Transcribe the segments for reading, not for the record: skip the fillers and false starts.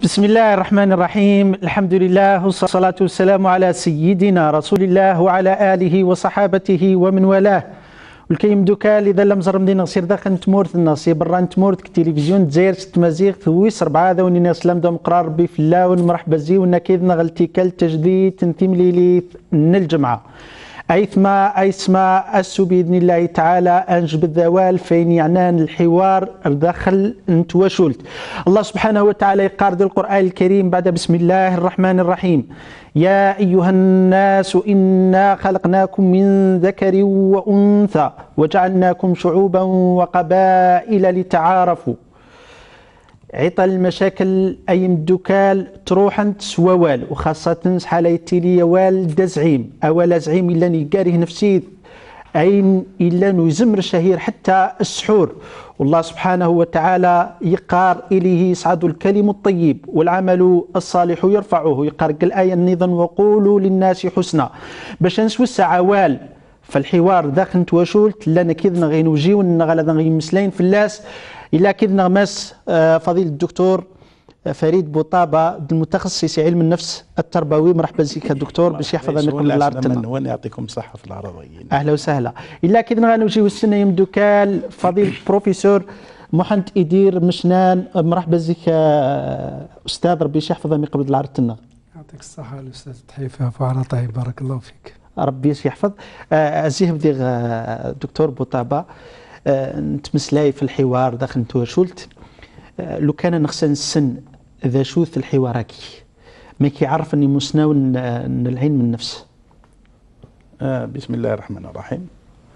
بسم الله الرحمن الرحيم. الحمد لله والصلاة والسلام على سيدنا رسول الله وعلى آله وصحابته ومن والاه. والكيم دوكا إذا لم زر مدينة غسير داخل نتمورت الناس برا نتمورت كتلفزيون دزاير تمازيغ ثويس 4 ذوني ناس لام دوم قرار ربي في الله ونمرحبا زيونا كيدنا غلتيكال تجديد تنتيم ليلي الجمعة أيثما أسو بإذن الله تعالى أنجب الذوال فين يعنان الحوار داخل نتواشلت. الله سبحانه وتعالى يقارد القرآن الكريم بعد بسم الله الرحمن الرحيم: يا أيها الناس إنا خلقناكم من ذكر وأنثى وجعلناكم شعوبا وقبائل لتعارفوا. عطى المشاكل أي مدوكال تروح انت سوال وخاصة حاليتي لي والد زعيم أولا زعيم إلا نيقاره نفسي أين إلا نزمر الشهير حتى السحور. والله سبحانه وتعالى يقار إليه يصعد الكلم الطيب والعمل الصالح يرفعه. يقار الآية النظام وقولوا للناس حسنا باش نسوس عوال فالحوار داخل تواشلت لنا كذا غينوجيو غالا غيمسلين في اللاس إلا كذا ماس فضيلة الدكتور فريد بوطابة المتخصص علم النفس التربوي. مرحبا بك دكتور باش يحفظ لكم الارض. وين يعطيكم الصحة في العرضيين. اهلا وسهلا. الا كذا غنوجيو السنه يمدوكال فضيلة بروفيسور محمد إدير مشنان. مرحبا بك استاذ ربي يحفظ من قبل العرض لنا. يعطيك الصحة الاستاذ تحيفه وعلى طيب بارك الله فيك. ربي يحفظ. أزيه بديغ دكتور بوطابة نتمسلاي في الحوار داخل تواشلت. لو كان نخسن السن ذا شوث الحواركي ما كيعرف اني مسناو العلم من النفس. بسم الله الرحمن الرحيم.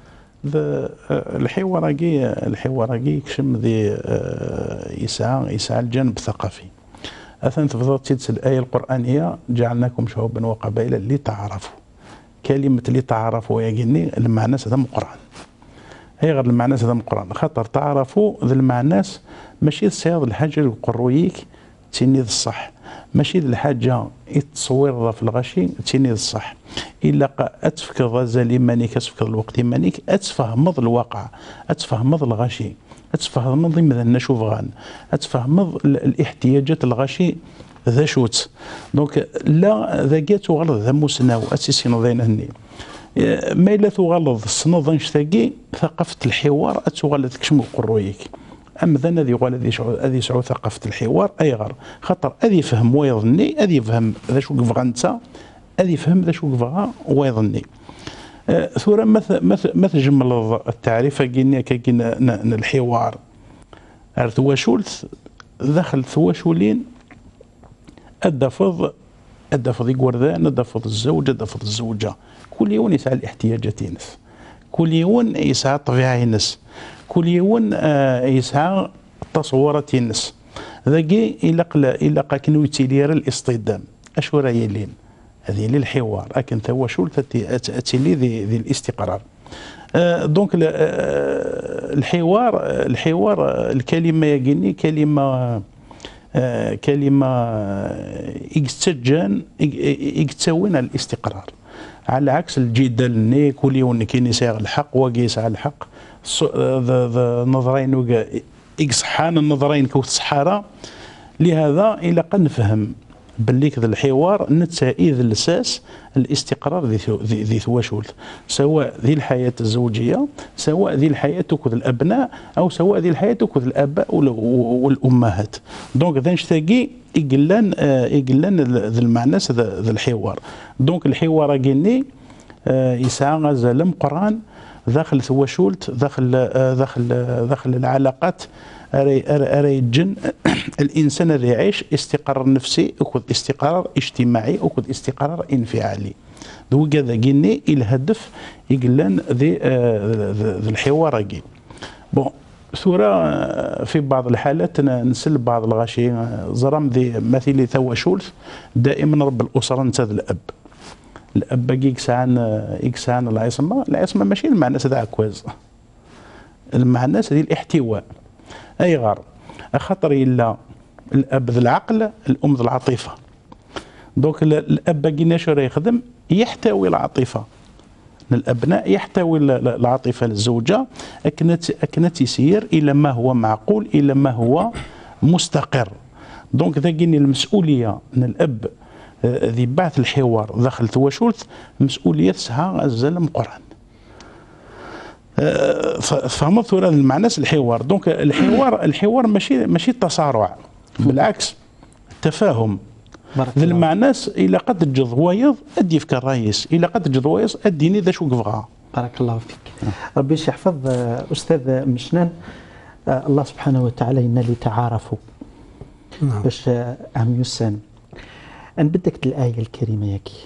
الحواركي كشم ذي يسعى الجانب الثقافي. أثناء تفضلت تدس الآية القرآنية جعلناكم شعوبا وقبائل لتعارفوا. كلمة لتعارفوا يجيني المعنى هذا من القرآن. هي غير المعنى هذا من القرآن خاطر تعرفوا ذا المعنى ماشي صياغ الحاجة القرويك تنيذ الصح ماشي الحاجة التصوير في الغشي تنيذ الصح إلا أتفكر غزالي مانيك أتفكر الوقت مانيك أتفهم الواقع أتفهم الغشي أتفهم مثلا نشوف غان أتفهم الاحتياجات الغشي ذا شوت دونك لا ذا جات غلط ذا مسناو أسيسي نضين هني ما إلا تغلظ الصنظ نشتاقي ثقافة الحوار أتغلظ كشمو قرويك أما ذا الذي يقول هذه يسعو ثقافة الحوار أي غير خاطر هذه يفهم ويظني هذه يفهم ذا شو كيفغا نتا هذه يفهم ذا شو كيفغا ويظني. ثورة مثل جمل التعريف كينا الحوار تواشلت داخل تواشلين الدفض يقوردان الدفض الزوج الدفض الزوجة كل يوم يسعى الاحتياجات ينس كل يوم يسعى الطبيعة ينس كل يوم يسعى التصورات ينس ذاكي إلا كانوا يتيلير الاصطدام أشو راه يلين هذه للحوار لكن تواشل تتيلي ذي الاستقرار. دونك الحوار الكلمة يجيني كلمة يكتسون الاستقرار على عكس الجدال ني كل يوم كاين يساغ الحق وقيس على الحق نظرين يصحان النظرين كوت صحارى. لهذا إلى قد نفهم باللي كذا الحوار نتائج الاساس الاستقرار ذي تواشلت سواء ذي الحياه الزوجيه سواء ذي الحياه كذ الابناء او سواء ذي الحياه كذ الاباء والامهات. دونك ذا نشتاقي يقلن ذا المعنى ذا الحوار. دونك الحوار كيني يسعى غزال مقران داخل تواشلت داخل العلاقات أري الجن الإنسان اللي يعيش استقرار نفسي وكذ استقرار اجتماعي وكذ استقرار انفعالي. ذو كذا جيني الهدف يقلن ذي الحوار كي بون ثورة في بعض الحالات نسل بعض الغاشي زرام ذي مثل تواشلت دائما رب الأسرة نتا الأب يكسان العصمة ماشي المعنى هذا عكواز المعنى هذه الاحتواء أي غار خاطر إلا الأب ذو العقل الأم ذو العاطفة. دوك الأب كينا شو راه يخدم يحتوي العاطفة الأبناء يحتوي العاطفة للزوجة أكنت يسير إلى ما هو معقول إلى ما هو مستقر. دونك ذاكيني المسؤوليه من الاب ذي بعث الحوار داخل تواشلت مسؤوليه سها الزلم قران. فهمت ولا المعنى الحوار. دونك الحوار ماشي التصارع، بالعكس التفاهم. ذا المعناس الى قد تجض وايض ادي فك الرئيس، الى قد تجض وايض اديني ذا شو كفغا. بارك الله فيك. ربي يحفظ استاذ مشنان. الله سبحانه وتعالى إن اللي تعارفوا باش عم يسان. أن بدك الآية الكريمة ياكي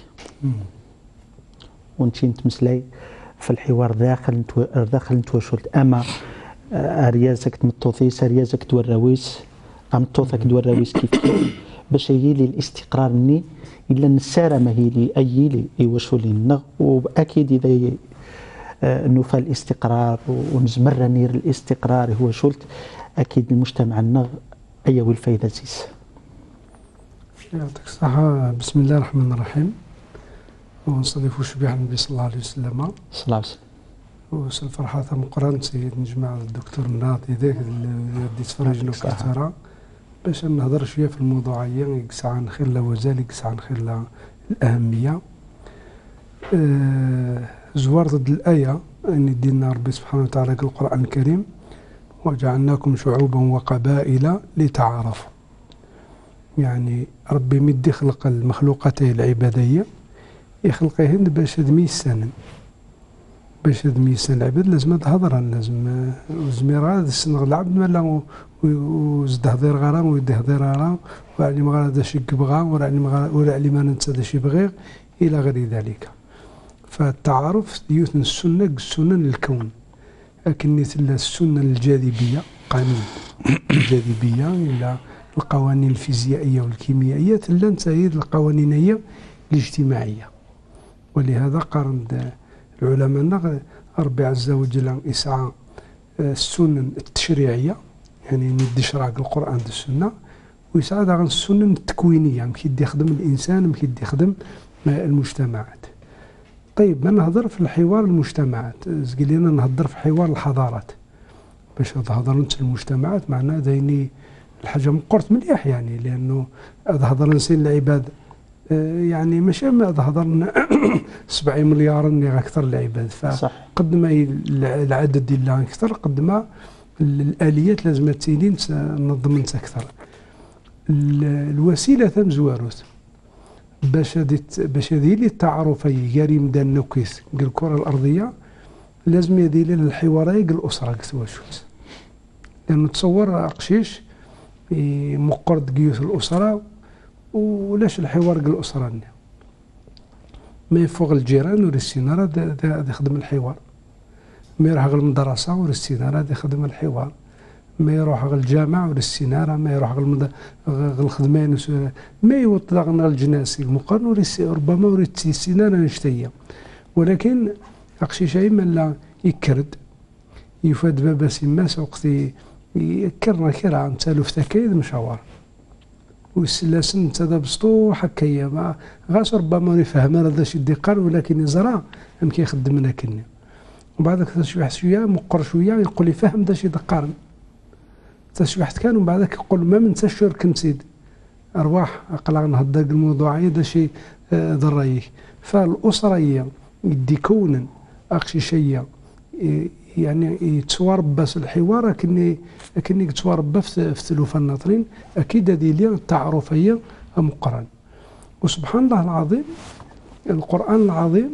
ونتي نتمسلاي في الحوار داخل نتوشلت أما أريازك تمطوثيس أريازك توراويس أم توثك دوراويس كيف باش يجيلي الاستقرار ني إلا نسارة ما هي لي أي لي يوشولي النغ. وأكيد إذا نوفى الاستقرار ونزمر نير الاستقرار هو شلت أكيد المجتمع النغ أيوه الفايدة زيس. يعطيك الصحة. بسم الله الرحمن الرحيم. ونصدف شبيح النبي صلى الله عليه وسلم. صلى الله عليه وسلم. وسل فرحة مقرن سيد نجمع الدكتور الناطي ذاك اللي يتفرجنا كثرة باش نهضر شوية في الموضوعية يقص عن خير الوزال يقص عن خير الأهمية. زوار ضد الآية أن دينا ربي سبحانه وتعالى في القرآن الكريم وجعلناكم شعوبا وقبائل لتعارفوا. يعني ربي مدي خلق المخلوقات العبادية يخلقهن باش دميسان العباد لازم تهضر لازم زميرة السنغ العبد مالا وزد هضير غرام ويدي هضير غرام وعلي مغرا دا شي كبغا ولا علي ما ننسى دا شي بغير إلى غير ذلك. فالتعارف يوثن السنن الكون لكن السنن الجاذبية قانون الجاذبية إلى القوانين الفيزيائية والكيميائية تلا تسايد القوانينية الاجتماعية. ولهذا قارن العلماء ربي عز وجل يسعى السنن التشريعية يعني ندي شرع القرآن والسنة ويسعى داغن السنن التكوينية كيدي يخدم الإنسان كيدي يخدم المجتمعات. طيب ما نهضر في الحوار المجتمعات زقلينا نهضر في حوار الحضارات باش تهضر انت المجتمعات معناه دايني الحاجة مقرت مليح يعني لأنه هذا هضر نسين العباد يعني ماشي ما هضرنا 70 مليار اللي أكثر العباد فقد ما العدد اللي أكثر قد ما الآليات لازم تسينين ننظم أكثر. الوسيلة ثم زواروت باش هذه اللي التعارفي جاريم دان نوكيس الكرة الأرضية لازم يدير الحوارية الأسرة كتواشوت لأنه تصور قشيش مقرد جيوس الأسرة ولاش الحوار الأسرة ما يفوق الجيران ورسينا هذا يخدم الحوار ما يروح غير المدرسة ورسينا هذا يخدم الحوار ما يروح غير الجامعة ورسينا ما يروح غير الخدمين ما يوطلق غير الجناسي المقارن ربما ورسينا نشتيه ولكن أقشي شيء من لا يكرد يفاد بابا سماس وقت يكرنا كرا عن تالوف تكايد مشاور والسلاسن تذا بسطو حكاية ما غاس ربما يفهم هذا شي دقار ولكن يزرع هم كيخدم لنا كني وبعد ذاك تشويح شويه مقر شويه يقول لي فهم ذا شي دقار تشويحت كان ومن بعد ذاك يقول ما من تشور كنسيد ارواح اقلع نهضر الموضوعيه ذا شي ضرايك فالاسريه يدي كونا اقشي شيء يعني يتصورب بس الحوار لكني يتصورب في ثلوث الناطرين اكيد هذه اللي التعارفيه مقرن. وسبحان الله العظيم القران العظيم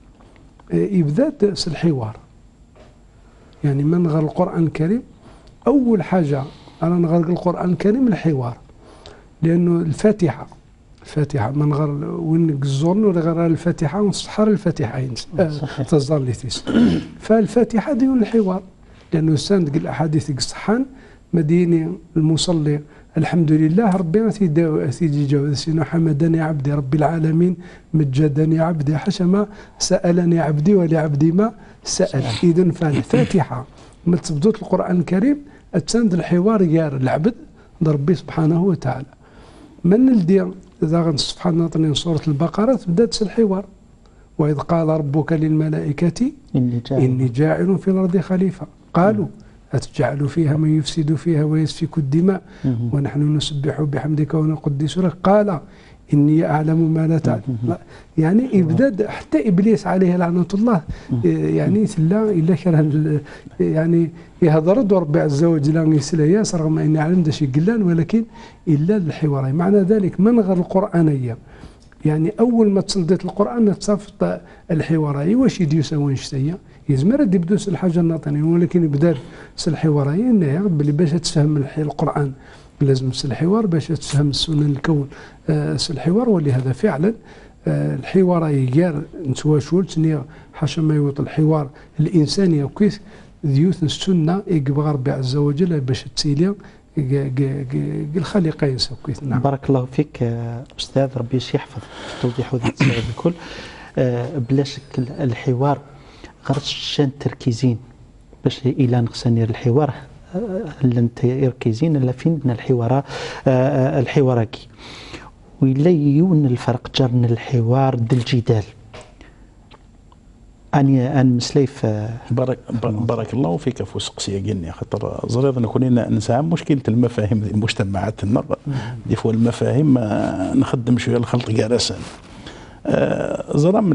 يبدا الحوار يعني من غير القران الكريم اول حاجه انا نغرق القران الكريم الحوار لانه الفاتحه من غير وين الزورن ولا غير الفاتحه ونصحر الفاتحين تزار لي تيس فالفاتحه ديال الحوار لانه ساند الاحاديث الصحان مديني المصلي الحمد لله ربي سيدي جاوب سينا حمدني عبدي رب العالمين مجدني عبدي حشما سالني عبدي ولعبدي ما سال. اذا فالفاتحه ما تبدوت القران الكريم تساند الحوار يا العبد ربي سبحانه وتعالى. من الدير إذا سبحان الله سورة البقرة بدات الحوار وإذ قال ربك للملائكة إني جاعل في الأرض خليفة قالوا أتجعل فيها من يفسد فيها ويسفك الدماء ونحن نسبح بحمدك ونقدس لك قال إني أعلم ما لا تعلم. يعني إبداد حتى إبليس عليه لعنة الله يعني سلا إلا كان يعني يهضر ربي عز وجل يسلا ياس رغم أني علم دا شي قلان ولكن إلا الحواري. معنى ذلك من غير القرآنية يعني أول ما تصدت القرآن تصفط الحواري واش يديوسا وينشتيا يزمر يبدوس الحاجة الناطنية ولكن يبدا الحواري إنه بلي باش تفهم القرآن لازم الحوار باش تفهم سنن الكون الحوار. ولهذا فعلا الحوار يجار نتواشول تنيا حاشا ما يوط الحوار الإنساني وكيف ديوث السنة يقبغ ربي عز وجل باش تسيليا الخالقين سوكيت. نعم. بارك الله فيك أستاذ، ربي يحفظ توضيح هذا السؤال الكل. بلا شك الحوار غرس شان تركيزين باش إلى نقصنير الحوار انت يركزين الا فين الحوار الحواركي ولا يون الفرق جرن الحوار ديال الجدال اني ان مسليف. بارك الله فيك فوسقسيه قلني خاطر زريض نكون نسعى مشكله المفاهيم ديال مجتمعاتنا دي فوا المفاهيم نخدم شويه الخلط كراسان زرام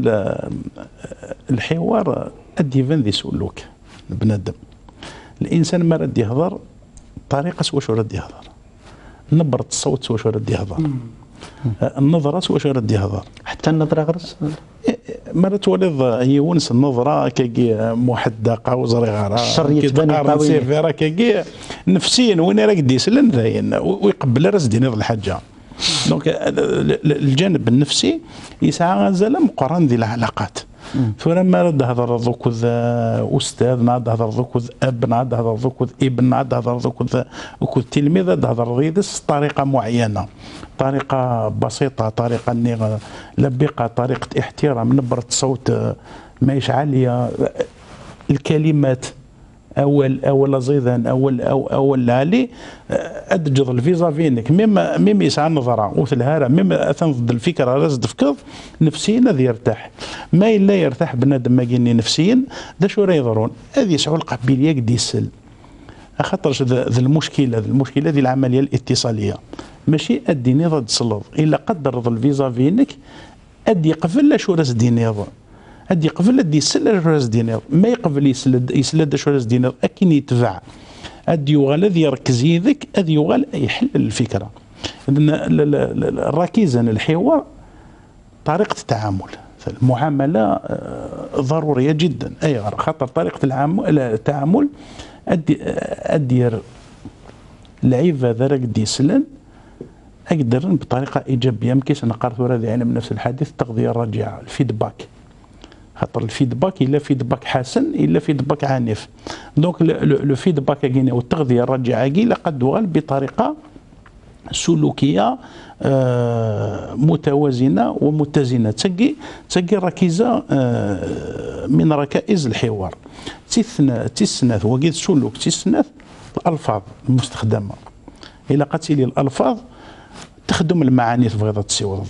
الحوار ادي فان ذي سلوك بنادم الانسان ما رد يهضر طريقه واش رد يهضر نبره الصوت واش رد يهضر النظره واش رد يهضر حتى النظره غرس مرات ولد يونس النظره كي محدقه وزريغه الشر تبان قوي سيفيرا كي نفسيا وين راك ديسلن ذاين ويقبل راس ديني الحاجه. دونك الجانب النفسي يسعى غزال مقارن ذي العلاقات. فلما رد هذا ذوك استاذ ناد هذا ذوك اب ناد هذا ذوك ابن ناد هذا ذوك تلميذ هذا رغيدس طريقه معينه، طريقه بسيطه، طريقه لبقه، طريقه احترام، نبره صوت ماهيش عاليه، الكلمات اول زيدان اول عالي ادجض الفيزا فينك ميم يسعى النظره وثلهارة ميم اثن ضد الفكره راس دفكض نفسيا ذي يرتاح. ما الا يرتاح بنادم ما قلني نفسيا ذا شو راه يضرون هذه يسعوا القابليه قد يسل خاطرش ذا المشكله ذي العمليه الاتصاليه ماشي اديني ضد صلب الا قدر ضد الفيزا فينك ادي قبل شو راس دينيض ادي قبل ادي يسل راس دينيض ما يقبل يسل شو راس دينيض اكن يتبع ادي يغال الذي يركز يدك ادي يغال يحل الفكره. الركيزه الحوار طريقه التعامل المعامله ضروريه جدا اي خاطر طريقه التعامل ادي العيب هذا راك ديسلن اقدر بطريقه ايجابيه مكيش نقرا ثورة ذي علم نفس الحديث التغذيه الراجعه الفيدباك خاطر الفيدباك الا فيدباك حسن الا فيدباك عنيف. دونك لو فيدباك كاين والتغذيه الراجعه كي قد دوال بطريقه سلوكيه متوازنه ومتزنه تسقي الركيزه من ركائز الحوار تسناث وقيد السلوك تسناث الالفاظ المستخدمه الا قتل الالفاظ تخدم المعاني في بغيضه السيوط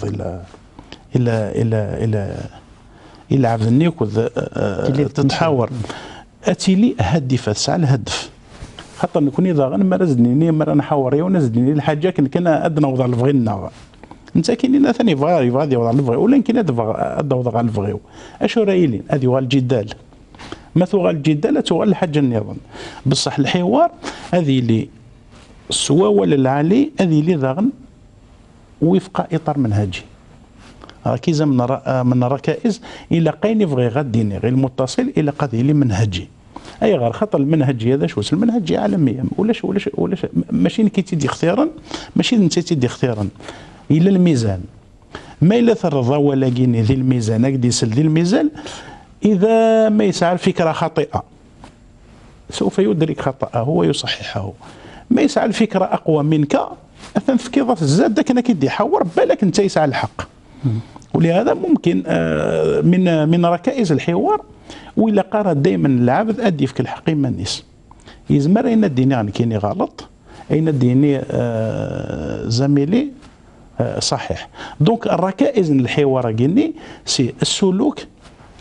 الى عبدني تتحاور اتيلي هدفه تسعى الهدف خاطر نكون اذا ما رزدني ما نحاور يا ونزدني الحاجه كان ادنا وضع الفغينا انت كاينين ثاني فغاري غادي وضع الفغي ولا يمكن هذا وضع الفغيو اشو رايلين هذه هو الجدال ما ثوغ الجدال ثوغ الحاجه النظام بصح الحوار هذه اللي سوا ولا العالي هذه اللي ضاغن وفق اطار منهجي ركيزه من الركائز الى قاين يبغي غاديني غير المتصل الى قضيه لي منهجي اي غير خاطر المنهجي هذا شو المنهجي عالميا ولاش ماشي كي تدي اختيارا ماشي انت تدي اختيارا الى الميزان ما الا ثرضا ولا كيني ذي الميزان هكذا يسل ذي الميزان اذا ما يسعى الفكره خاطئه سوف يدرك خطأه ويصححه ما يسعى الفكره اقوى منك اثن في كيضه الزاد ذاك انا كيدي يحور بالك انت يسعى الحق. ولهذا ممكن من ركائز الحوار وإلا قرأ دائما العبد أدي في الحق ما الناس يزمر أين الديني عن كيني غلط أين الديني زميلي صحيح. دونك الركائز الحوار قلني سي السلوك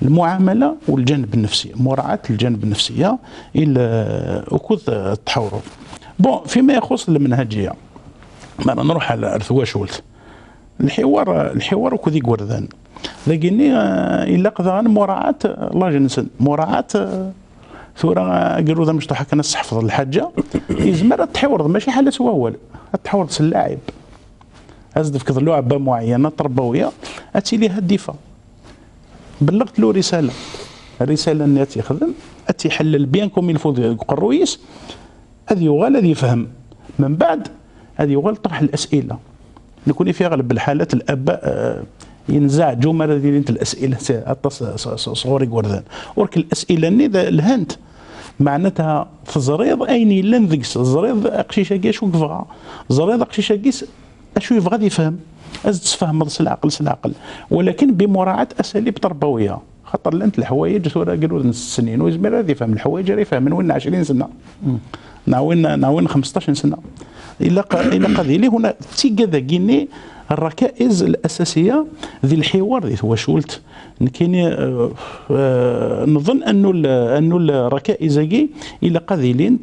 المعامله والجانب النفسي، مراعاه الجانب النفسيه الى وكذ التحورات. بون فيما يخص المنهجيه انا نروح على ارثواشولت الحوار وكذي قردان لكني الا قذا مراعاه الله جنسن مراعاه ثورة قالوا ذا مشطوحة كان الصحفظ الحاجة يزمر التحور ماشي حالة سواول التحور اللاعب أزد في كذا لعبة معينة تربوية أتي لها الدفاع بلغت له رسالة الرسالة اللي يخدم أتي حلل بيان كوم يلفوز الرئيس هذه يغال هذه يفهم من بعد هذه يغال طرح الأسئلة نكون في أغلب الحالات الآباء ينزع جمل ديال الأسئلة صغوري وردان ورك الأسئلة نذا الهنت معناتها في الزريض أين لن ذكس الزريض أقشيشة كيش وكفغا الزريض أقشيشة كيس أشو يبغى يفهم أزد تفهم العقل ولكن بمراعاة أساليب تربوية خاطر لأنت الحوايج ثورة قالوا نص سنين ويزمر هذا يفهم الحوايج يفهم من وين 20 سنة ناوين 15 سنة إلا قضية هنا تيجا كيني الركائز الأساسية ذي الحوار ذي وشولت كاين نظن أنه الركائز إلى قذيلين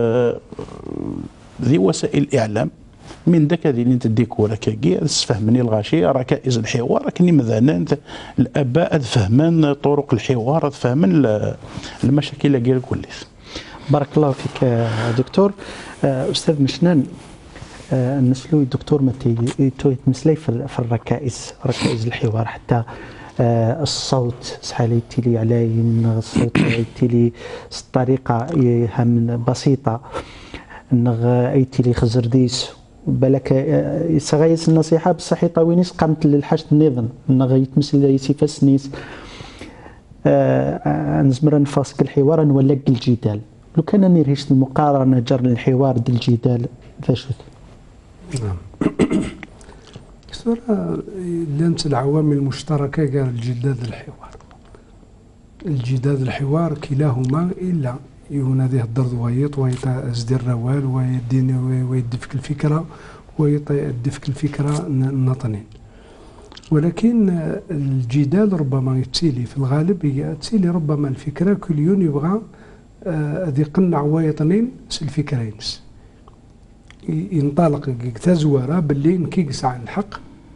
ذي وسائل الإعلام من ذاك اللي تديكورا كاكي تفهمني الغاشي ركائز الحوار كني مثلا الآباء فهمان طرق الحوار فهمان المشاكل كاع كلش. بارك الله فيك دكتور. أستاذ مشنان نسلو الدكتور متي يتمسلي في ركائز الحوار حتى الصوت سحاليتي لي على الصوت ايتي لي الطريقه هم بسيطه نغ ايتي لي خزرديس بالك يسغيس النصيحه بصح يطوينيس قامت للحاج النظام نغ يتمسل يسيفاس نيس نزمر نفاسك الحوار نولق الجدال لو كان نريش المقارنه جر الحوار ديال الجدال فاشوت. نعم. صراحة لمس العوامل المشتركة قال الجدال الحوار كلاهما إلا يناديه الضرد ويطا أزدي الروال ويدفك الفكرة ويدفك الفكرة النطنين ولكن الجدال ربما يتسيلي في الغالب يتسيلي ربما الفكرة كل يوم يبغى ذي قنع ويطنين الفكرين ينطلق تزوره باللي نكيقس عن الحق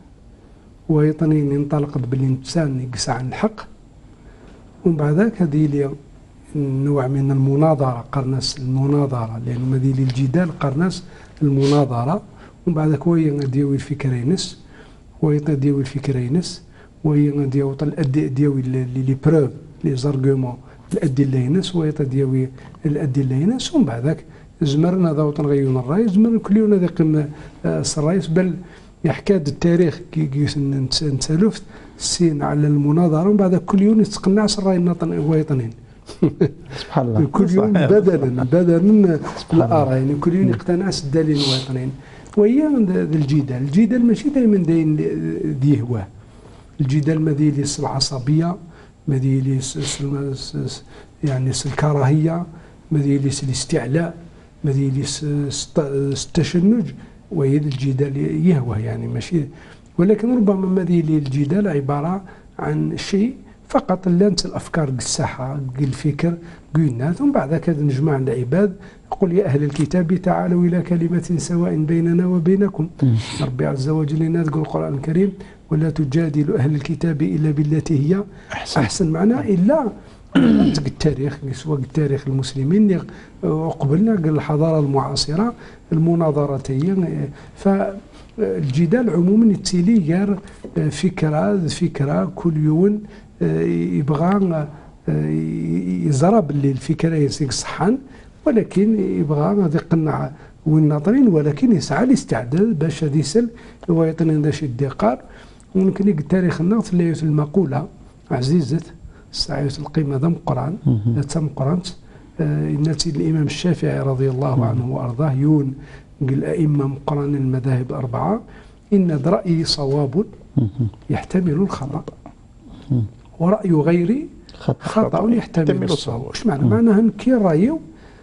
ويطنين ينطلق باللي انسان يقس عن الحق ومن بعد ذاك هذه لي نوع من المناظره قرناس المناظره لانه ما ذي الجدال قرناس المناظره ومن بعد ذاك هو ديوي الفكرينس ويطديوي الفكرينس ويديوي الاديوي لي بروف لي زارغومون الادلينس ويطديوي الادلينس ومن بعد ذاك زمرنا ذا وتنغيون الرئيس زمرنا كل يوم ذا قم الرئيس بل يحكاد التاريخ كي نسالفت السين على المناظره ومن بعد كل يوم يتقنع الرأي ويطنين سبحان الله كل يوم بدلا الآراء يعني كل يوم يقتنع الدليل ويطنين وهي الجدال ماشي دائما داين ذي هواه الجدال ما ذي العصبيه ما ذي يعني الكراهيه ما ذي الاستعلاء ما ذي التشنج وهي الجدال يهوى يعني ماشي ولكن ربما ما ذي الجدال عبارة عن شيء فقط لانت الأفكار الساحة الفكر قلنا ثم بعد ذلك نجمع العباد يقول يا أهل الكتاب تعالوا إلى كلمة سواء بيننا وبينكم ربي عز وجل يقول القرآن الكريم ولا تجادلوا أهل الكتاب إلا بالتي هي أحسن معناه إلا التاريخ سواء التاريخ المسلمين وقبلنا الحضارة المعاصرة المناظرتين فالجدال عموما يتسيلي غير فكرة كل يوم يبغى يزرب اللي الفكرة يسيق صحان ولكن يبغى يقنع والناظرين ولكن يسعى الاستعداد باش يسال ويعطينا داش الدقار وممكن التاريخ النقط اللي المقولة عزيزة سعية القيمة ذم قرآن تم قرآن ناتي الإمام الشافعي رضي الله عنه وأرضاه يون قل أئمة مقران المذاهب الأربعة إن رأيي صواب يحتمل الخطأ ورأي غيري خطأ يحتمل الصواب واش معنى؟ معناها كي رايو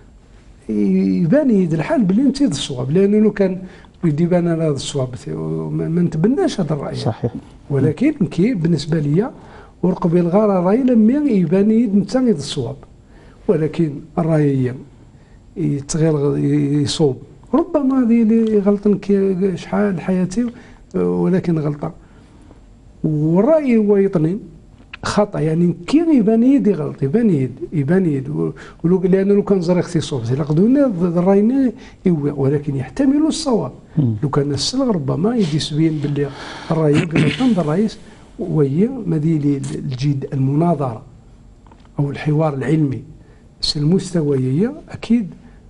يبان يد الحال بلي انت الصواب لأنه لو كان يدي بان هذا الصواب ما نتبناش هذا الرأي صحيح ولكن كي بالنسبة لي ورقبي الغار الراي لما يبان يد نتا الصواب، ولكن الراي يتغير يصوب، ربما هذه اللي غلطن شحال حياتي ولكن غلطه. والراي هو يطنين خطا، يعني كي يبان يد يغلط، يبان يد لانه لو كان زري اختي صوب يقدروا الراي يوي، ولكن يحتمل الصواب. لو كان السلغ ربما يجي سبين باللي الراي غلطان الرئيس، وهي مدينه الجد المناظره او الحوار العلمي المستوييه اكيد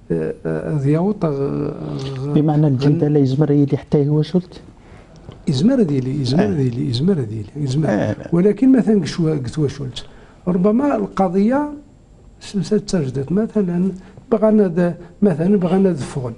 ضياوط بمعنى الجدال يزمر اللي حتى هو شلت إزمار ديالي ولكن مثلا قلت وشلت ربما القضيه ستجدت مثلا بغانا ندفغن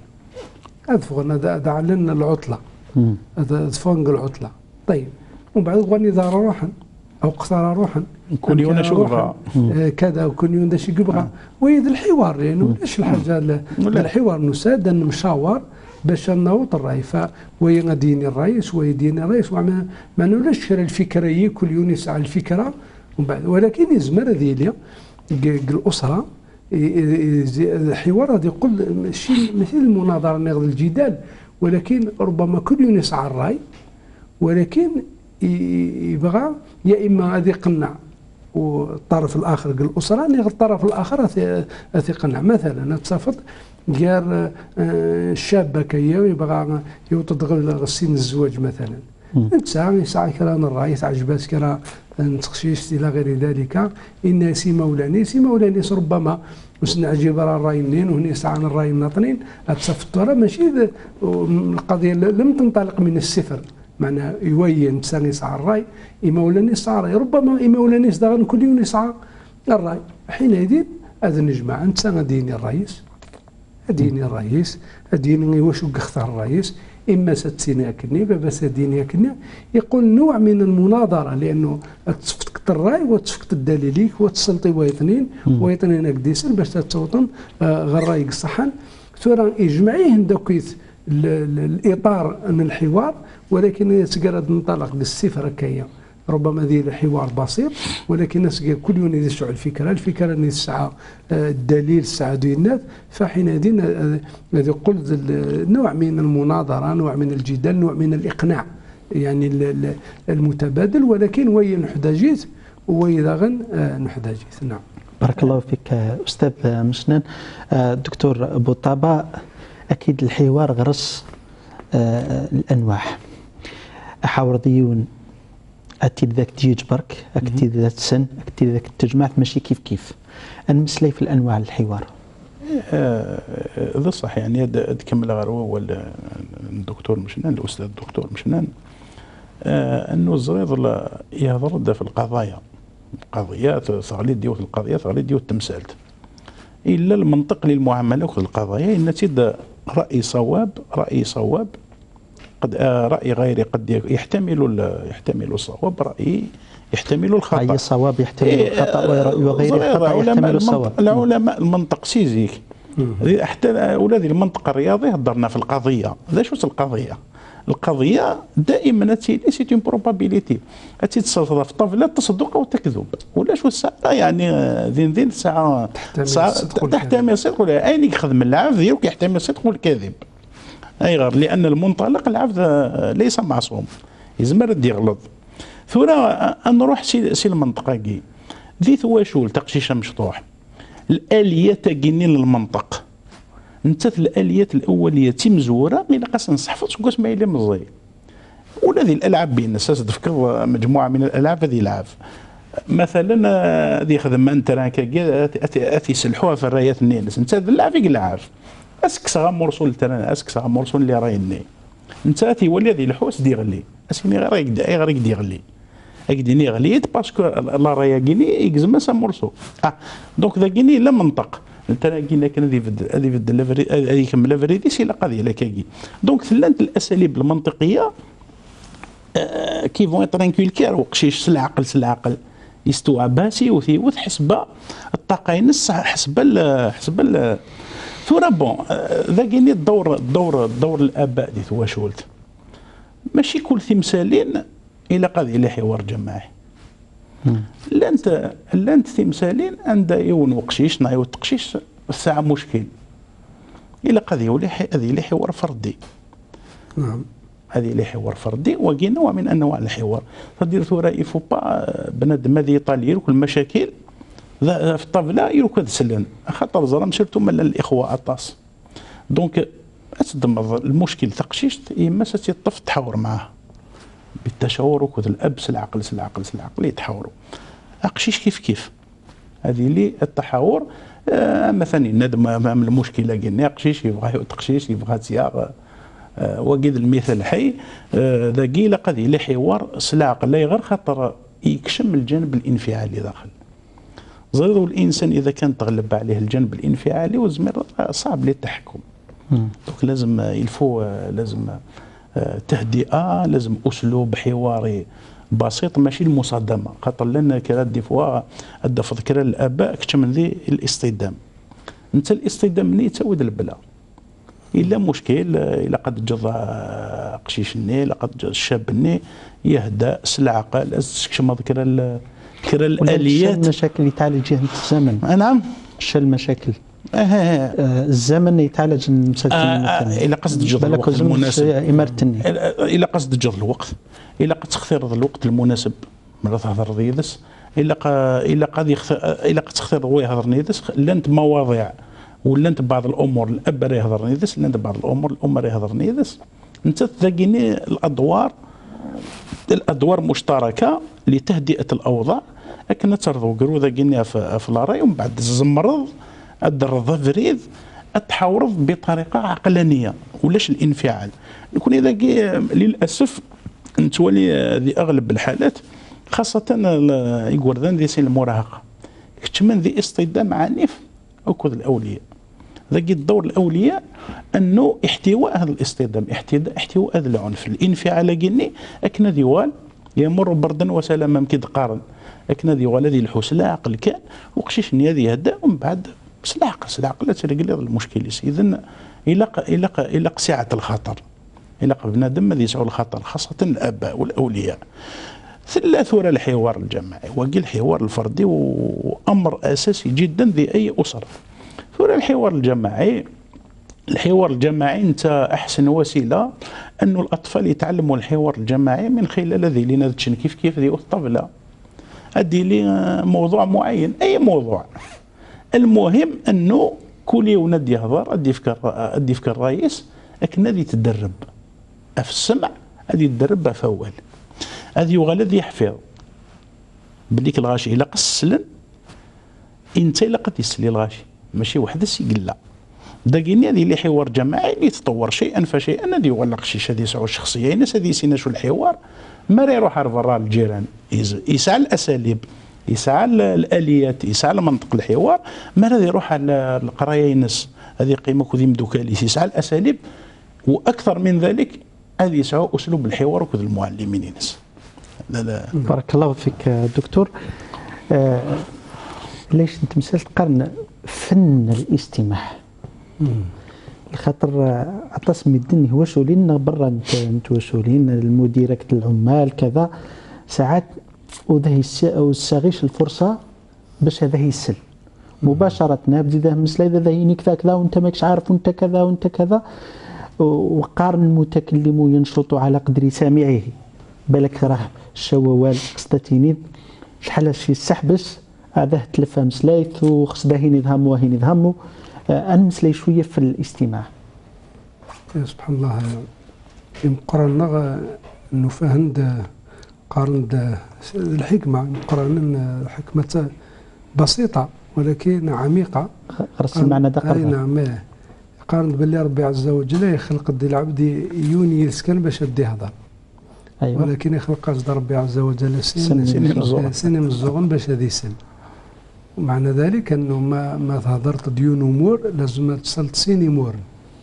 هذا علنا العطله، هذا دفغن العطله. طيب ومن بعد غني دار روحا او قصر روحا كل يوم نشوفها كذا وكل يوم داش يبغى ويد الحوار، لانه علاش الحاجه الحوار نساد المشاور باش نوط الراي، وهي غاديني الرئيس ويديني الرئيس ما نولاش الفكره هي كل يوم يسعى الفكره ومن بعد، ولكن يزمر ديالي الاسره الحوار غادي يقول ماشي المناظره ناخذ الجدال، ولكن ربما كل يوم يسعى الراي، ولكن يبغى يا اما غادي يقنع والطرف الاخر قال الاسره اللي الطرف الاخر يقنع. مثلا تصافط قال الشابه كيا يبغى يوتدغل سن الزواج مثلا، انت يسعى كران الراي تعجبات كرا نتخشيش الى غير ذلك، ان سي مولاني ربما واش نعجب راه الراي منين وهني يسعى الراي مناطنين تصافط راه ماشي القضيه لم تنطلق من الصفر، معناها يوين تساني يسعى الراي يمولاني يسعى ربما يمولاني داغن كل يوم يسعى الراي. حينئذ هذا نجمع انت غاديني الرئيس اديني واش اختار الرئيس، اما ستسيني كني بابا سديني كني يقول نوع من المناظره، لانه تفقت الراي وتفقت الدليليك وتسلطي واثنين قديسن باش توطن غير رايك صحن ثورا يجمعيه دوكيت الاطار من الحوار، ولكن يتقرد ننطلق بالصفر هكايا ربما ذي الحوار بسيط، ولكن الناس كل يوم يدسوا الفكره اللي الساعه الدليل الساعه ديالنا، فحينئذ الذي قلت نوع من المناظره، نوع من الجدال، نوع من الاقناع يعني المتبادل، ولكن وين نحتاجيت وإذا غن نحتاجيت. نعم. بارك الله فيك استاذ مشنان. دكتور بوطابا، اكيد الحوار غرس الانواع احاور ديون أكيد ذاك ديج برك، أكيد ذاك سن، أكيد ذاك التجمعات ماشي كيف المسلي في الأنواع الحوار. هذا صح، يعني تكمل غير هو الدكتور مشنان، الأستاذ الدكتور مشنان، أنه الزريض يهضر في القضايا، القضيات صغلي ديو في القضيات صغلي ديو التمثالت، إلا المنطق للمعاملة في القضايا إن تيد رأي صواب قد رأي غيري قد يحتمل الصواب، رأي يحتمل الخطأ، رأي الصواب يحتمل الخطأ وغير الخطأ يحتمل الصواب. العلماء المنطق سيزيك حتى ولادي المنطق الرياضي هضرنا في القضية. ذا شو القضية دائما سي اون بروبابيليتي، تصدق في طفلة تصدق أو تكذب، ولا شو الساعة يعني ذين ساعة تحتمل الصدق ولا أين يخدم العبد ديالك يحتمل الصدق والكذب، أي غير لأن المنطلق العبد ليس معصوم، يزمر يغلط. ثورة نروح سي المنطقة كي ذي ثواشول تقشيشة مشطوح الآلية تاقيني للمنطق، انت الآليات الأولية تمزورة إلا قاس نصحفظ سكوس ما يلي مزي، ولا ذي الألعاب بين الناس تفكر مجموعة من الألعاب هذه يلعب مثلا ذي خدم انت راك أتي سلحوها في الرايات الناس انت اللعب يلعب اسكسا مرسول ترى اسكسا مرسول اللي رايني انت تيولي هذه الحوس ديغلي اسكني غير ديغلي اكديني غليت باسكو لا رايا يكزم سا مرسول دونك ذا كيني لا منطق انت كينا كان هذه في هذه كمل فريدي سي لا قضيه لكاكي دونك ثلاث الاساليب المنطقيه كي فون ترانكولكير وقشيش العقل يستوعب باسي وثيوث حسب الطاقه ينس حسب ثورة بون ذا كيني الدور الاباء دي ثواشولت ماشي كل تمثالين الى قضيه لحوار جماعي لانت تمثالين عند يون وقشيش نايو تقشيش الساعه مشكل الا قضيه ولا هذه اللي حوار فردي. نعم هذه اللي حوار فردي وكاين نوع من انواع الحوار. فدير راي فو با بنادم هذه يطالي كل المشاكل في الطاوله يركض سلن خاطر زرا سيرتو من الاخوه اطاس دونك تدمر المشكل تقشيش اما ستيطف تحاور معاه بالتشاور وكذا الاب العقل يتحاوروا اقشيش كيف هذه اللي التحاور. مثلا نادم امام المشكله قلنا قشيش يبغى تقشيش يبغى تياغ وقيد المثال الحي ذاكي لا قضيه لا حوار العقل لا يغير خاطر يكشم الجانب الانفعالي داخل زرد الانسان اذا كان تغلب عليه الجانب الانفعالي وزمر صعب للتحكم. دونك لازم يلفو لازم تهدئه لازم اسلوب حواري بسيط ماشي المصادمه خاطر لنا كرا دي فوا ادى في ذكرى الاباء كتم ذي الاصطدام انت الاصطدام مني تاود البلا الا مشكل الا قد جضى قشيشني الا قد الشاب ني يهدأ العقل تكشم ذكرى الاليات المشاكل اللي تعالجها الزمن. نعم شل المشاكل الزمن يتعالج المساكن الى قصد جض الوقت المناسب الى قصد جض الوقت الى قد تختار الوقت المناسب مرة تهضر ضيدس الى قد تختار هو يهضر نيدس لانت مواضيع ولا انت بعض الامور الاب راه يهضر نيدس لانت بعض الامور الام راه يهضر نيدس انت تلاقيني الادوار مشتركه لتهدئه الاوضاع لكن ترضوا قروا ذاقيني في لاراي ومن بعد الزمرض الدرض فريد التحاورض بطريقه عقلانيه ولاش الانفعال. نكون اذا للاسف نتولي ذي اغلب الحالات خاصه يقول ذي سن المراهقه كتمن ذي اصطدام عنيف وكذا الاولياء ذاك الدور الاولياء انه احتواء هذا الاصطدام احتواء هذا العنف الانفعال قلني اكن ديوال يمر بردا وسلاما كيد قارن اكن ديوال هذه الحوسله عقل كان وقشيش هذه هدا ومن بعد بس العقل تلقى لي المشكل اذا الى سعه الخطر الى بنادم اللي يسعوا الخطر خاصه الاباء والاولياء. ثلاثه الحوار الجماعي وقيل الحوار الفردي وامر اساسي جدا ذي اي اسره. ثورة الحوار الجماعي انت احسن وسيله انه الاطفال يتعلموا الحوار الجماعي من خلال ذي اللي نادتشن كيف ذي الطبله ادي لي موضوع معين اي موضوع المهم انه كل يوم يهضر ادي فكر الرئيس لكن هذه تدرب في السمع هذه تدرب في اول هذه يغلى يحفظ بديك الغاشي الا قسلن انت الا قد يسلي الغاشي ماشي وحده سيقلا داكيني هذه اللي حوار جماعي اللي يتطور شيئا فشيئا هذه ولا قشيش هذه يسعوا الشخصيه الناس هذه يسينا شو الحوار ما راه يروح برا الجيران يسعى الاساليب يسعى الاليات يسعى المنطق الحوار ما راه يروح على القرايه الناس هذه قيمه كذي مدوكاليس يسعى الاساليب واكثر من ذلك هذه يسعى اسلوب الحوار وكذا المعلمين الناس. لا بارك الله فيك دكتور. ليش انت مسألة قرن فن الاستماع الخاطر عطاس ميدني هو شولين برا انتو شولين المديرة العمال كذا ساعات وذا يستغيش الفرصة باش هذا يسل مباشرة بدي مثل هذا ينيك كذا وانت ماكش عارف وانت كذا وانت كذا وقارن المتكلم ينشط على قدر سامعه بالك راه الشووال قسطتيني شحال شي السحبس هذا تلفه مسلايث وخصده ينظهم وهين ينظهموا أنمسلي شوية في الاستماع. سبحان الله يمقرن انه فهند قارن الحكمة يمقرن حكمة بسيطة ولكن عميقة غرس المعنى دقيقة. نعم قارن باللي ربي عز وجل يخلق العبد يوني يسكن باش يدي هضر. أيوة. ولكن يخلق قصد ربي عز وجل سن مزوغن باش هذه سن ومعنى ذلك انه ما تهضرت ديون امور لازم تصل سين امور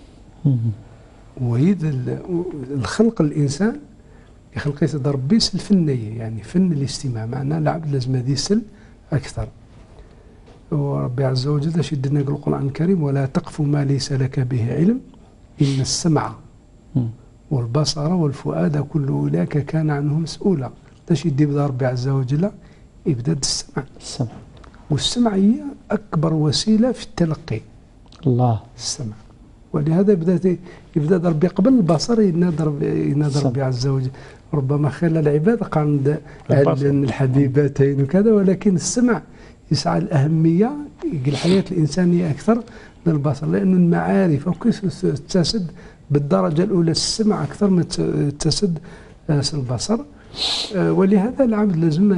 ويد الخلق الانسان يخلق يد ربي الفنيه يعني فن الاستماع معناه العبد لازم هذه يسل اكثر وربي عز وجل شدنا القران الكريم ولا تقف ما ليس لك به علم ان السمع والبصر والفؤاد كل أولئك كان عنه مسؤولا تشد بدا ربي عز وجل يبدا السمع. السمع. والسمع هي أكبر وسيلة في التلقي. الله. السمع. ولهذا يبدا ربي قبل البصر ينادى ربي عز وجل. ربما خلى العباد قال الحبيبتين وكذا، ولكن السمع يسعى الأهمية الحياة الإنسانية أكثر من البصر، لأن المعارف تتسد بالدرجة الأولى السمع أكثر من تتسد البصر. ولهذا العبد لازم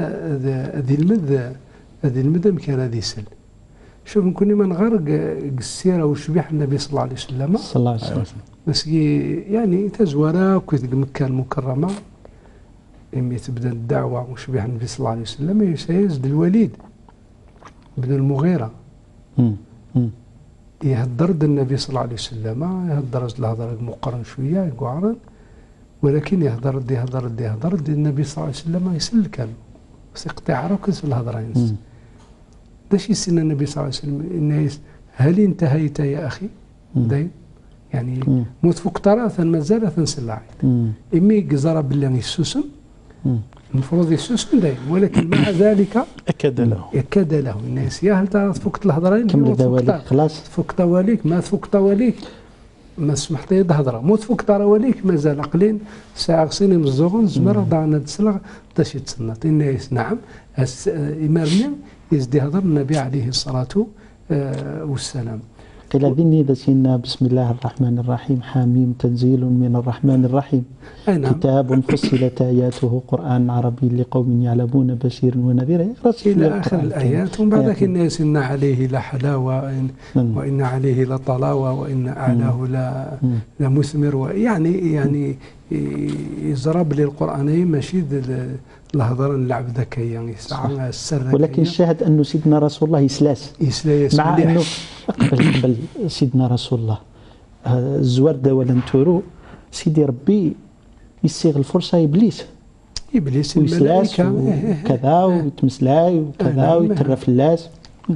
هذه المدى مكان هذه سل. شوف نكون ما نغرق السيرة وشبيح النبي صلى الله عليه وسلم. صلى الله عليه وسلم. بس يعني تزورا كويت مكة المكرمة إمي تبدا الدعوة وشبيح النبي صلى الله عليه وسلم يسيزد الوليد بن المغيرة. يهدر النبي صلى الله عليه وسلم، يهدر الهضره مقرن شويه يقعرن، ولكن يهدر النبي صلى الله عليه وسلم يسل كان سيقطع ركز الهضره ينس. داش يسن النبي صلى الله عليه وسلم الناس هل انتهيت يا اخي؟ دايم يعني موت فوق ثلاثا مازال تنسلعت. امي جزاره بالله يسوسم المفروض يسوسم دايم، ولكن مع ذلك اكد له الناس يا هل تفكت الهضرين كمل دواليك خلاص تفك طواليك ما تفك طواليك ما سمحت يد هضره مو تفك طواليك مازال قليل ساعه غسيني من الزغن زمر ضعنا تسلغ داش يتسنط الناس. نعم إمامنا يزدي هضر النبي عليه الصلاه والسلام. قيل ذني دسينا بسم الله الرحمن الرحيم حاميم تنزيل من الرحمن الرحيم. نعم. كتاب فصلت آياته قرآن عربي لقوم يعلمون بشير ونذير إلى آخر الآيات. ومن بعد ذلك الناس إن عليه لحلاوة وإن عليه لطلاوة وإن أعلاه لمثمر، ويعني يزرب للقرآن ماشي الهضره نلعب ذكيه يعني ساعه السر. ولكن الشاهد انه سيدنا رسول الله يسلاس مع انه قبل سيدنا رسول الله الزوارده ولا نتورو سيدي ربي يسيغ الفرصه ابليس الملائكه وكذا ويتمسلاي وكذا ويترف اللاس.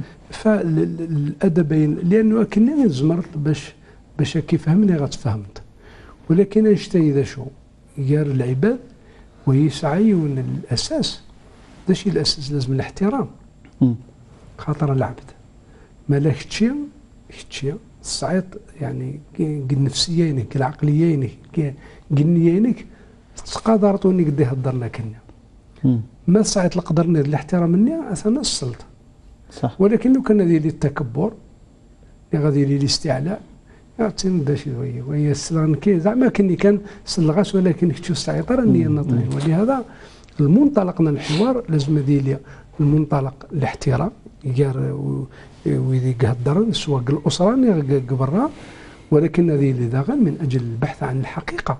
فالادبين لانه كنا نزمرت باش كي فهمني غتفهمت، ولكن نشتي ذا شو يار العباد ويسعيون الأساس. داش الأساس لازم الاحترام. خاطر العبد ما لا كتشي الصعيد يعني النفسيينك العقليينك النيينك تقدرتوني قد يهضر لك ما صعيد القدرني الاحترام مني انا وصلت صح. ولكن لو كان ديالي التكبر غادي لي الاستعلاء يعطيني دا شي شويه وهي السلغن كي زعما كني كان سلغاس ولكن كنت السيطره النيه الناطقين. ولهذا المنطلقنا الحوار لازم ديالي المنطلق الاحترام يجار ويدي قهدرن سواء الاسره قبرها، ولكن هذه اللي داغن من اجل البحث عن الحقيقه.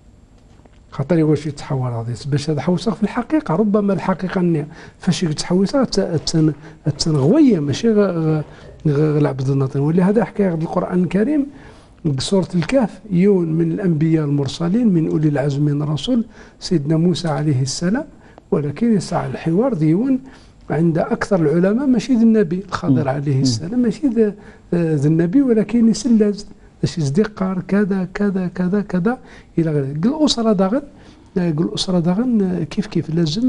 خاطر واش يتحول هذا باش تحوسها في الحقيقه، ربما الحقيقه اني فاش تحوسها تنغويه ماشي العبد الناطق. ولهذا حكى القرآن الكريم بسورة الكهف يون من الأنبياء المرسلين من أولي العزم من الرسل سيدنا موسى عليه السلام، ولكن يسعى الحوار ديون عند أكثر العلماء ماشي ذي النبي الخضر عليه السلام ماشي ذي النبي، ولكن يسلز باش يصدق كذا كذا كذا كذا إلى غيره. الأسرة داغن كيف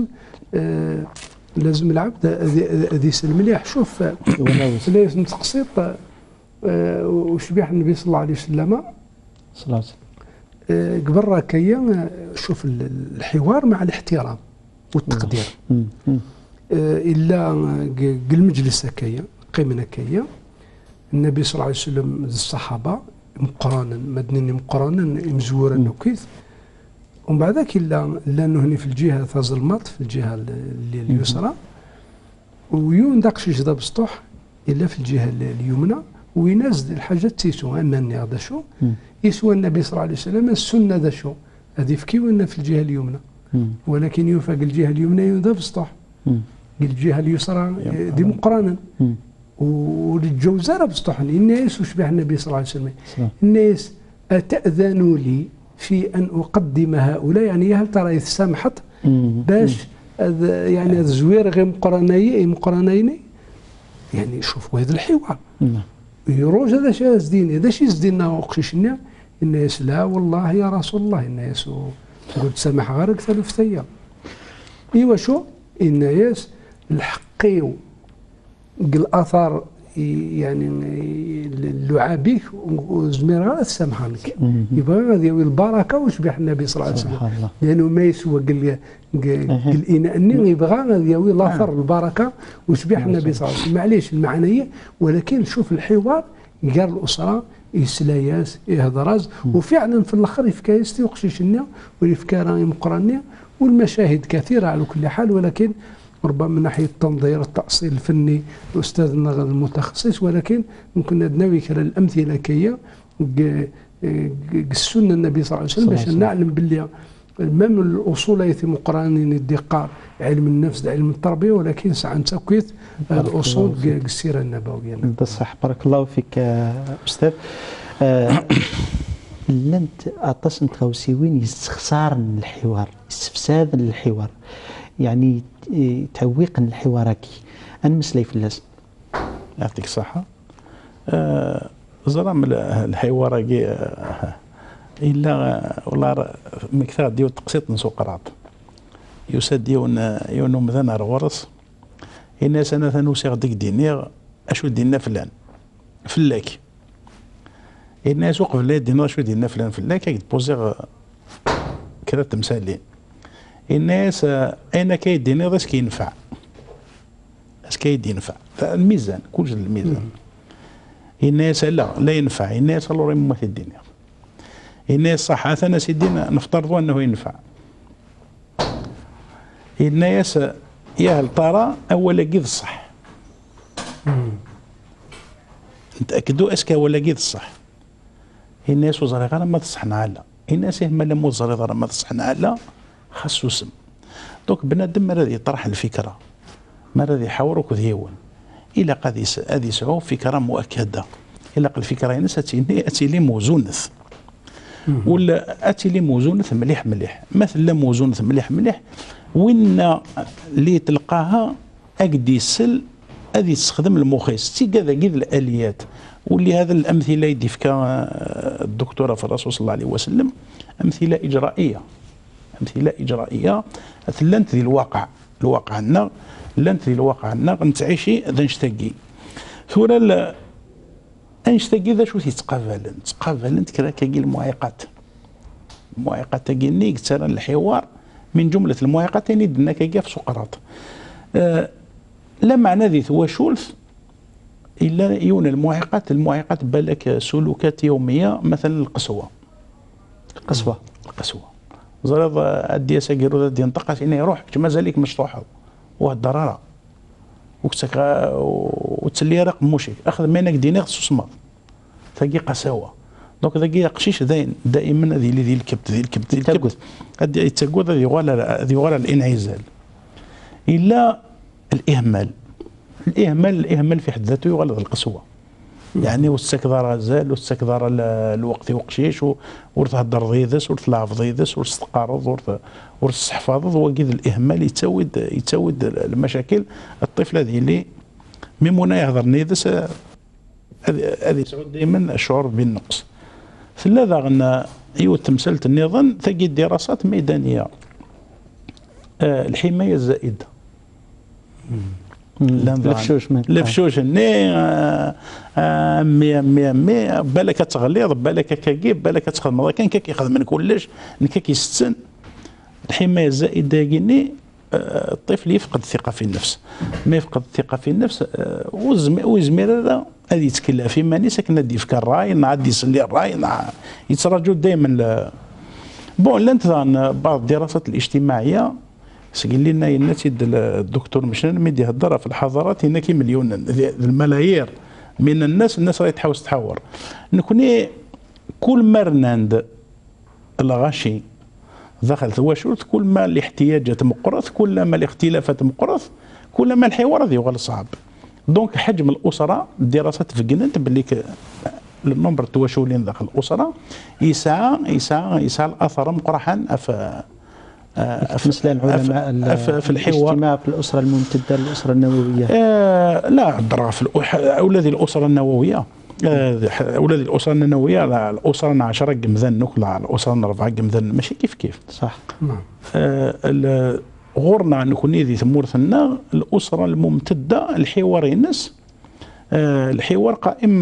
لازم العبد هذه يسلم مليح. شوف ليش نتقصيط وشبيح النبي صلى الله عليه وسلم قبل راكيا شوف الحوار مع الاحترام والتقدير. إلا المجلس هكايا قيمنا هكايا النبي صلى الله عليه وسلم الصحابة مقرانا مدنين مقرانا مزورا وكيف، ومن بعد ذاك إلا هني في الجهة تظلمت في الجهة اليسرى ويون داقشي جدا بسطوح إلا في الجهة اليمنى وينزل الحاجة تيسو أماني هذا شو يسوى النبي صلى الله عليه وسلم السنة ذا شو هذه في كيونا في الجهة اليمنى، ولكن يوفق الجهة اليمنى يون ذا بسطوح الجهة اليسرى دي مقرانا والجوزارة بسطوح. الناس وشبه النبي صلى الله عليه وسلم الناس أتأذنوا لي في أن أقدم هؤلاء يعني هل ترى إذا سمحت باش يعني الزوير غير مقرنين يعني شوفوا هذا الحوار يروج هذا شيء زدين هذا شيء زدينا وقششنا الناس لا والله يا رسول الله الناس قلت سامح غيرك ثلاث ايام ايوا شو الناس الحقيو الأثار يعني اللعابيك وزميرات سامحانك يبغى غادي يوي البركه وشبح النبي صلى الله عليه وسلم لانه ما يسوى قال الاناء اني يبغى غادي يوي الاثر البركه وشبح النبي صلى الله عليه وسلم. معليش المعنيه، ولكن شوف الحوار قال الاسره يسلاياس يهضراز وفعلا في الاخر يفكايستي وقشيش النيا ويفكا مقرنيا والمشاهد كثيره على كل حال. ولكن ربما من ناحيه التنظير التاصيل الفني استاذنا المتخصص، ولكن ممكن ندناوي على الامثله كيا السنه النبي صلى الله عليه وسلم باش نعلم باللي مام الاصول يتم مقرنين الدقار علم النفس علم التربيه، ولكن ساعه تكويت الاصول السيره النبويه. بصح بارك الله فيك استاذ. لنت اتصن تخوسيوين يستخسار الحوار استفساد الحوار يعني تويق الحواركي المسلي في اللازم. يعطيك الصحة. زرام الحواركي إلا والله مكثر ديو تقسيط نسوق قراط يسد يونو مثلا الورص الناس أنا ثنوسيغ ديك دينيغ أشو دينا فلان فلاك الناس وقف لا دينا أشو دينا فلان فلاك يتبوزيغ كذا تمثالين الناس اين كيديني غير كينفع اش كيدينفع الميزان كلش الميزان الناس لا ينفع الناس الله يما في الدنيا الناس صح انا سيدي نفترضوا انه ينفع الناس يا هل ترى اولا كيف الصح نتاكدوا اسكا ولا كيف الصح الناس وزريغه ما تصحنا على الناس يهما لما وزريغه ما تصحنا على خاصو سم. دوك بنادم ما راه يطرح الفكره ما راه يحاور وكذيون الى قد هذه سعو فكره مؤكده الى قد الفكره ينس اتي لي موزونث ولا اتي لي موزونث مليح مثلا موزونث مليح وين اللي تلقاها اكدي سل هذه تستخدم المخيس تي كذا كذا الاليات واللي هذا الامثله يدي فيها الدكتوره في الرسول صلى الله عليه وسلم امثله اجرائيه لانت ذي الواقع عندنا لانت ذي الواقع عندنا نتعيشي ذا نشتاقي ثورة نشتاقي ذا شو تقابلن كذا كاقي المعيقات تاقي نيك ترى الحوار من جملة المعيقات اللي درنا كاقي في سقراط لا معنى ذي ثواشولث إلا يون المعيقات بالك سلوكات يومية مثلا القسوة زرد ادي ساكيرو ادي نطقس اني يروح مازاليك مشطوحه والضراره وتسلي رقم موشي اخذ منك دينار صمت ثقي قساوه دونك ذاكي قشيش دائما ذي الكبت ادي يتقود ذي غالا الانعزال الا الاهمال في حد ذاته يغلظ القسوه يعني واستكثر زال واستكثر الوقت وقشيش ورتهدر ضيدس ورتلعب ضيدس ورتقارض ورتستحفظ وكذا الاهمال يتسود المشاكل. الطفل هذه اللي ميمونا يهضر نيدس هذه تعود دائما الشعور بالنقص. ثلاثة غنا تمثلة النظام تجد دراسات ميدانية الحماية الزائدة لفشوش مية بالك تغليظ بالك كاكيب بالك تخدم كان كيخدم من كلش كاكي يستن الحمايه الزائده كيني الطفل يفقد الثقه في النفس ما يفقد الثقه في النفس وزمير هذا هذه يتكلم في ماني ساكن ندي في الراي نعدي يصلي الراي يتراجعوا دائما بون لانت بعض الدراسات الاجتماعيه سقيل لنا ينتج الدكتور مشان ميدي هضره في الحضارات هنا كي مليون الملايير من الناس راهي تحاول تحور نكوني كل ما رناند الغاشي دخلت واشوت كل ما الاحتياجات مقرث كل ما الاختلافات مقرث كل ما الحوار ذي يغال صعب. دونك حجم الاسره الدراسات فقنت باللي النمبر التواشولين داخل الاسره يسعى الاثر مقرحا مثل العلماء في الحوار الاجتماع في الاسره الممتده الاسره النوويه لا درا في اولاد الاسره النوويه اولاد الاسره النوويه الاسره 10 قمذان نكلا الاسره 4 قمذان ماشي كيف صح غورنا نكوني ذي ثمورثنا الأسرة الممتدة الحوار الناس الحوار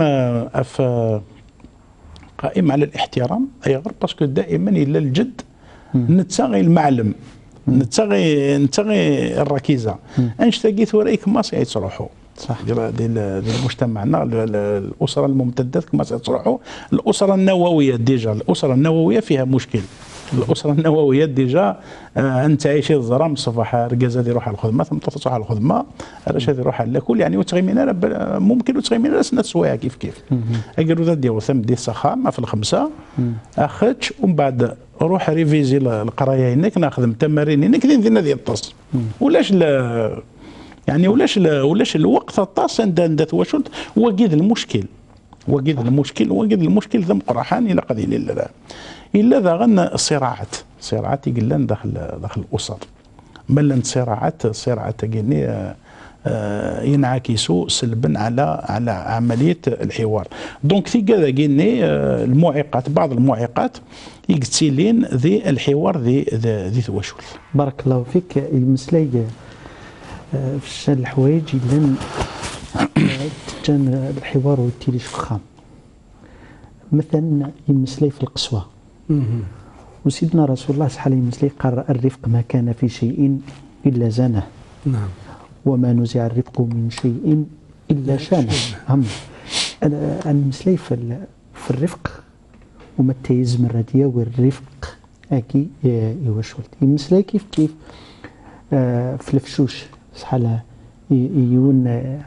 قائم على الاحترام، أي غير باسكو دائما إلا الجد نتساغي المعلم، نتساغي الركيزة انشتاقي ثوريك ما سيتروحوا صح ديال مجتمعنا الأسرة الممتدة كما سيتروحوا. الأسرة النووية ديجا، الأسرة النووية فيها مشكل. الأسرة النووية ديجا أنت عايش الزرام صباح ركاز هذه يروح على الخدمة ثم تروح على الخدمة علاش هذه يروح على كل يعني وتغيمين ممكن وتغيمين ناس سوايع كيف أجروا ذا ديال ثم دي السخامة في الخمسة أخذش ومن بعد روح ريفيزي القراية هناك ناخذ تمارين هناك دينا ديال الطاس ولاش يعني ولاش الوقت الطاس عند تواشلت وقيد المشكل ذم قرحان إلى قليل إلا ذا غنى الصراعات يقلن داخل الأسر ملن صراعات كيني ينعكسوا سلبا على عملية الحوار. دونك في كذا كيني المعيقات، بعض المعيقات يقتلين ذي الحوار ذي تواشل. بارك الله فيك. المسلي في الشان الحوايج لن كان الحوار والتيليش فخام مثلا يمسلي في القسوة وسيدنا رسول الله صلى الله عليه وسلم قال الرفق ما كان في شيء إلا زانه نعم وما نزع الرفق من شيء إلا شانه. أنا مسلي في الرفق وما تيزم الردية والرفق أكي يوشولت مسلي كيف في الفشوش سحالة يون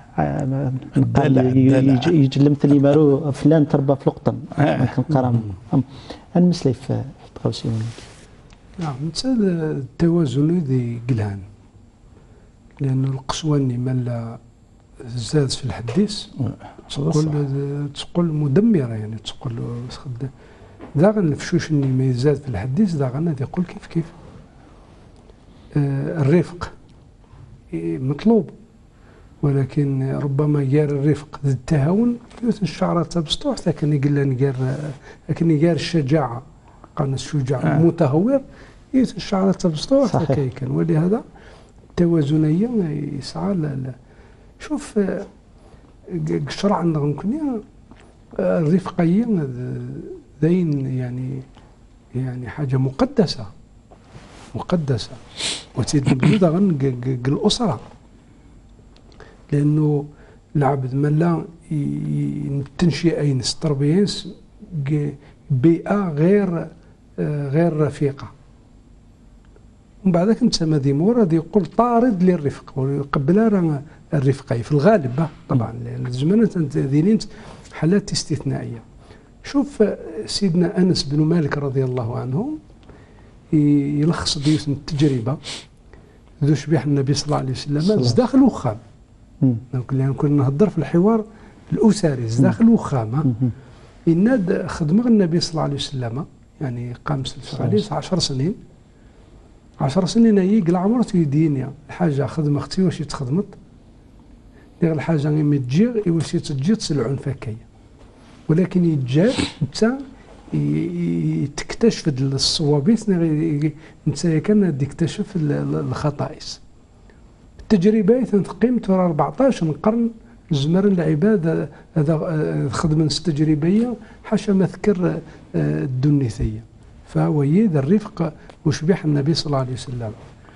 يجلم ثلي مارو فلان تربى في لقطن كرم المسلي في تقوسي. نعم مثل التوازن ذي قلهان لأن القسوة ملا زاد في الحديث تقول مدمرة يعني تقول داغن الفشوش ما يزاد في الحديث داغن يقول كيف الرفق مطلوب ولكن ربما جار الرفق ذي التهاون يوث الشعرة تبسطوح لكن يقال الشجاعة قالنا الشجاع المتهور يوث الشعرة تبسطوح كان ولهذا التوازنية يسعى لا شوف شرع عندنا الرفقية ذين يعني حاجة مقدسة وتيد غن الأسرة لأنه العبد من لا تنشئ أين ستربينس بيئة غير رفيقة ومن بعد ذلك نتسمى ذي مورا يقول طارد للرفق ويقبلها الرفقي في الغالب طبعا لأن الزمانات ذينين حالات استثنائية. شوف سيدنا أنس بن مالك رضي الله عنه يلخص ديوث التجربة ذو شبيح النبي صلى الله عليه وسلم داخل وخام لأن كنا نهضر في الحوار الأسري داخل وخام إناد خدمة النبي صلى الله عليه وسلم يعني قام عليه 10 سنين 10 سنين يقل عمرت يدينيا الحاجة خدمة اختي واش تخدمت دير الحاجة غير تجي واش تجي تسلعون فكاية ولكن يتجا نتا تكتشف الصوابيس نتا كان تكتشف الخطائس. التجربة تقيمت 14 قرن زمر العباد هذا خدمة تجريبية حاشا ما ذكر الدنيثية فهو ذا الرفق وشبيح النبي صلى الله عليه وسلم.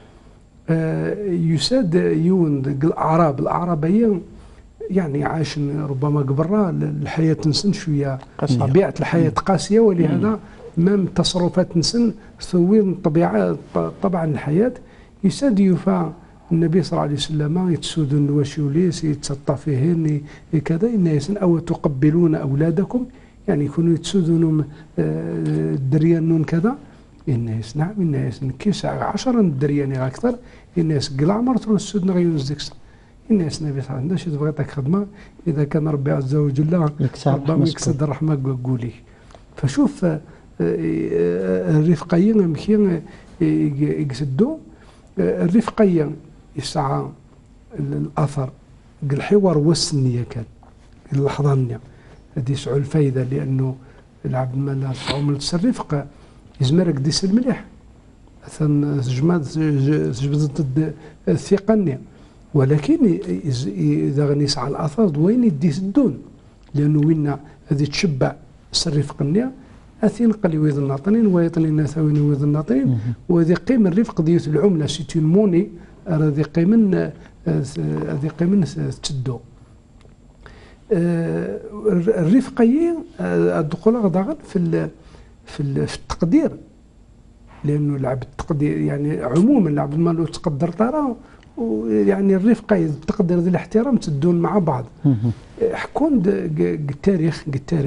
يساد يون الأعرابية يعني عاش ربما قبرة الحياة تنسن شوية طبيعة الحياة قاسية ولهذا مام تصرفات تنسن ثوين طبعا الحياة يساد يوفى النبي صلى الله عليه وسلم يتسودون الوشوليس يتسطى فيهن كذا الناس أو تقبلون أولادكم يعني يكونوا يتسودون دريانون كذا الناس نعم الناس كيس 10 درياني أكثر الناس قل عمرت السود غيون الزكس الناس النبي صلى الله عليه وسلم بغيتك خدمة إذا كان ربي عز وجل ربما يكسد الرحمة قولي. فشوف الرفقية مكين يقصدوا الرفقية يسعى الأثر الحوار والسنية كان اللحظانية هذه يسعوا الفايدة لأنه العبد ما لا تعمل الرفق يزمرك ديس المليح مثلا جبدت الثقة، ولكن إذا غنسعى الأثر وين يدي الدون، لأنه وين هذه تشبع الرفق النية أثين قلي ويذ الناطنين ويطنين ثوين ويذ الناطنين، وهذه قيمة الرفق ديوت العملة سيتون موني، هذه قيمة تشدو الرفقيين الدخول غدا في التقدير، لأنه لعب التقدير يعني عموما لعب ما لو تقدر ترى، يعني الرفقة التقدير ذي الاحترام تدون مع بعض. حكون التاريخ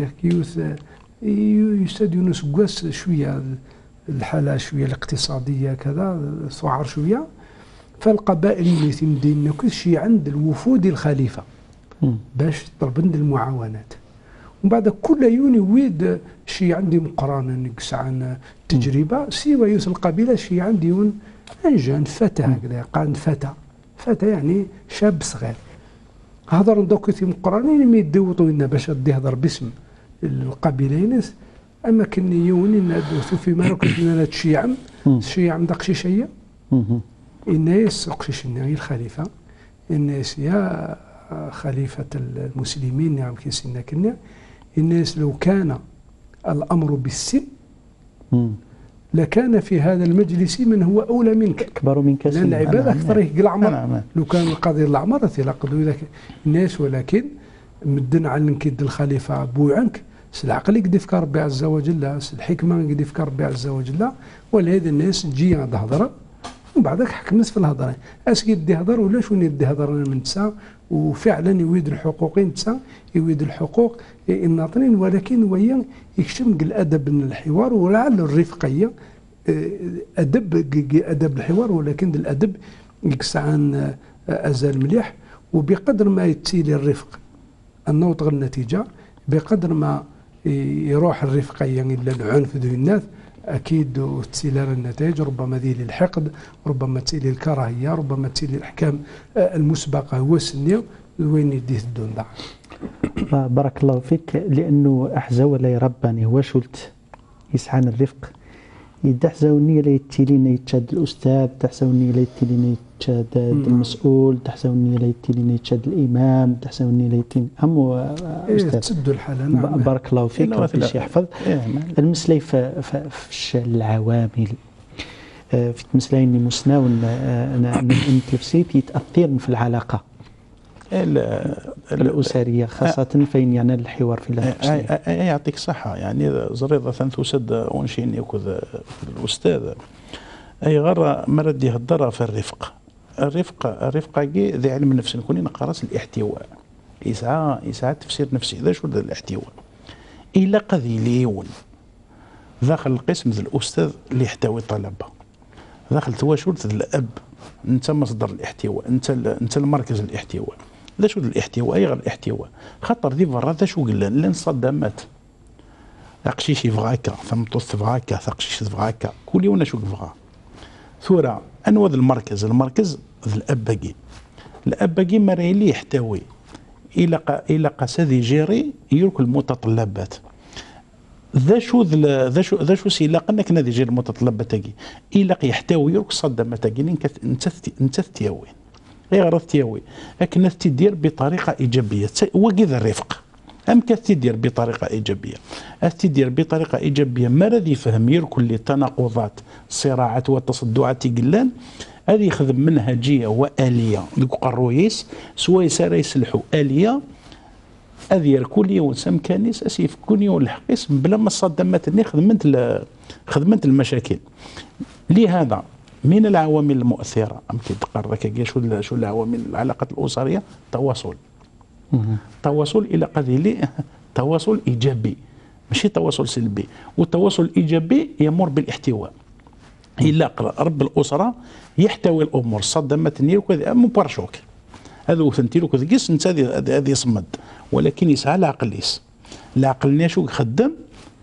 يستاد يونس قواس شوية الحالة شوية الاقتصادية كذا صعر شوية، فالقبائل اللي تمدينا كل شيء عند الوفود الخليفة باش طلبن المعاونات، ومن بعد كل يوني ويد شي عندي مقارنة نقص عن تجربة سوى يوس القبيلة شي عندي يون انجان فتى هكذا قاعد فتى يعني شاب صغير هضر دوك في مقارنين ما يدوطوا لنا باش يهضر باسم القبيلين، اما كني يوني ندوثو في مالك لنا الشيعم داك شي شيء الناس قشيشنا الخليفة الناس يا خليفة المسلمين نعم كيسنا كنا الناس لو كان الأمر بالسن لكان في هذا المجلس من هو أولى منك أكبر منك سنا، لأن العبادة أكثر العمر لو كان القاضي العمر تلاقوا ذاك الناس، ولكن مدن على كيد الخليفة بوي عنك العقل يقدر يفكر ربي عز وجل، الحكمة يقدر يفكر ربي عز وجل، ولهذا الناس تجي تهضر ومن بعدك حكمت في الهضره اسكي يدي هضر ولا شو يدي هضر من تسا، وفعلا يويد الحقوقين تسا يويد الحقوق الناطرين، ولكن ويا يكشم الادب من الحوار ولعل الرفقيه ادب الحوار، ولكن الادب يقص عن ازال مليح، وبقدر ما يتسيلي الرفق النوط النتيجه بقدر ما يروح الرفقيه الى العنف ذو الناس أكيد وتسيلها النتائج، ربما ذي للحقد، ربما تسيلي الكراهية، ربما تسيلي الأحكام المسبقة هو السنية وين يديه الدون ضاع. بارك الله فيك، لأنه أحزى ولا يرباني هو شلت يسعان الرفق يدحزوني لا يتيلين يتشاد الأستاذ، تحزوني لا يتيلين يتشاد المسؤول، تحزوني لا يتيلين يتشاد الإمام، تحزوني لا يتيلين هم أستاذ تسدوا الحالة. نعم. بارك الله فيك ربي يحفظ. المسألة في العوامل في المسألة إني مسناون نتلفسيت يتأثرن في العلاقة الأسرية خاصة فين يعني الحوار في الله. يعطيك صحة، يعني زريضة تسد ونشيني وكذا الأستاذ أي غرة مرد يهدر في الرفقة ذي علم النفس نكون نقرأ الاحتواء يسعى تفسير نفسي ذا شو ذا الاحتواء إلا قذي ليون داخل القسم ذا الأستاذ اللي يحتوي طلبة، داخل تواشرت الأب أنت مصدر الاحتواء، أنت المركز الاحتواء. ذا شو الاحتواء أي غير الاحتواء خطر ذي برا ذا شو قلنا لين صدمات ثقشيش يفغاكا ثمطوس تفغاكا ثقشيش تفغاكا كل يوم شو يفغا ثورة أنوذ المركز الأب باقي مري اللي يحتوي إلى قصدي جيري يركل المتطلبات. ذا شو سيلاقنا كنا ذي جير المتطلبات تاقي إلى يحتوي يرك صدمة تاقي انت تياوي غير تياوي لكن تدير بطريقة إيجابية وكذا الرفق أم كتدير بطريقة إيجابية تدير بطريقة إيجابية ما الذي يفهم يركل للتناقضات الصراعات والتصدعات قلان هذه يخدم منهجية وآلية لقرويس سواء سار يسلحوا آلية أذير كل يوم سم كانيس أسيف كل يوم الحقيس بلا ما صدمت إني خدمت المشاكل. لهذا من العوامل المؤثرة أمكن تقرر شو العوامل العلاقات الأسرية تواصل إلى قذيلي تواصل إيجابي ماشي تواصل سلبي، والتواصل الإيجابي يمر بالاحتواء. إلا رب الأسرة يحتوي الأمور صدمت نير وكذا مو بارشوك هذا وثنتيلو كذا قيس انت هذه يصمد، ولكن يسعى العقل ناشو يخدم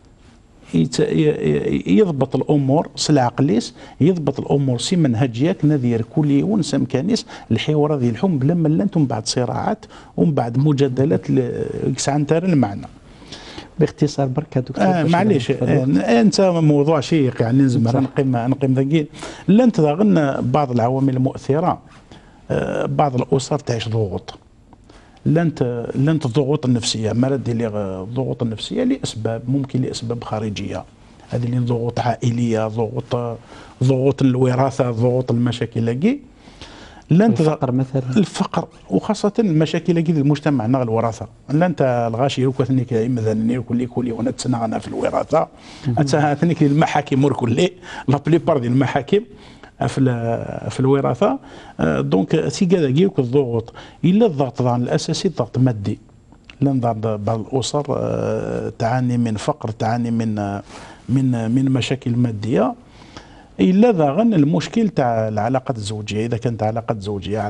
يضبط الامور العقليس يضبط الامور سي منهجياك نذير كل يوم سمكانيس الحوار ذي الحم لما انتم بعد صراعات ومن بعد مجادلات يسعى نتار المعنى. باختصار برك دكتور. معليش انت موضوع شيق يعني نزمر نقيم ذاكي لن تضغن بعض العوامل المؤثره. بعض الاسر تعيش ضغوط، لن الضغوط النفسيه ما ردي لي الضغوط النفسيه لاسباب، ممكن لاسباب خارجيه، هذه اللي ضغوط عائليه، ضغوط الوراثه، ضغوط المشاكل لاكي لن الفقر مثلا، الفقر وخاصه المشاكل لاكي المجتمع نغ الوراثه، لا انت الغاشي يوكثني كاي مثلا كل وانا تسنغنا في الوراثه اتثني المحاكم وركل لا بليبار ديال المحاكم في الوراثه. دونك سي كذا كيوك الضغوط الا الضغط الاساسي الضغط مادي، لان بعض الاسر تعاني من فقر، تعاني من مشاكل ماديه، الا ضغن المشكل تاع العلاقات الزوجيه، اذا كانت علاقات زوجيه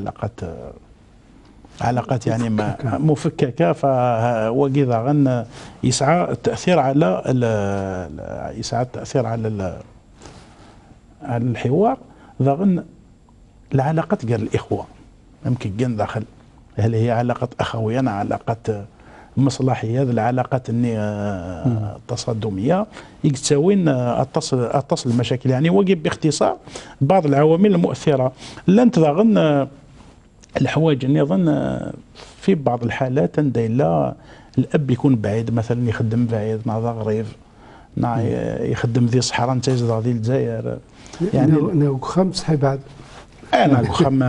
علاقات يعني مفككه، فهو ضغن يسعى التاثير على الحوار، ضغن العلاقات قال الاخوه يمكن كان داخل، هل هي علاقات اخويه، علاقات مصلحيه، العلاقات التصادميه يكتسوين اتصل المشاكل، يعني وجب باختصار بعض العوامل المؤثره. لن تضغن الحوايج اني اظن في بعض الحالات لا الاب يكون بعيد مثلا، يخدم بعيد نهضا غريب يخدم ذي صحراء انت يزرع ذي الجزائر يعني ناو خمس حي بعد انا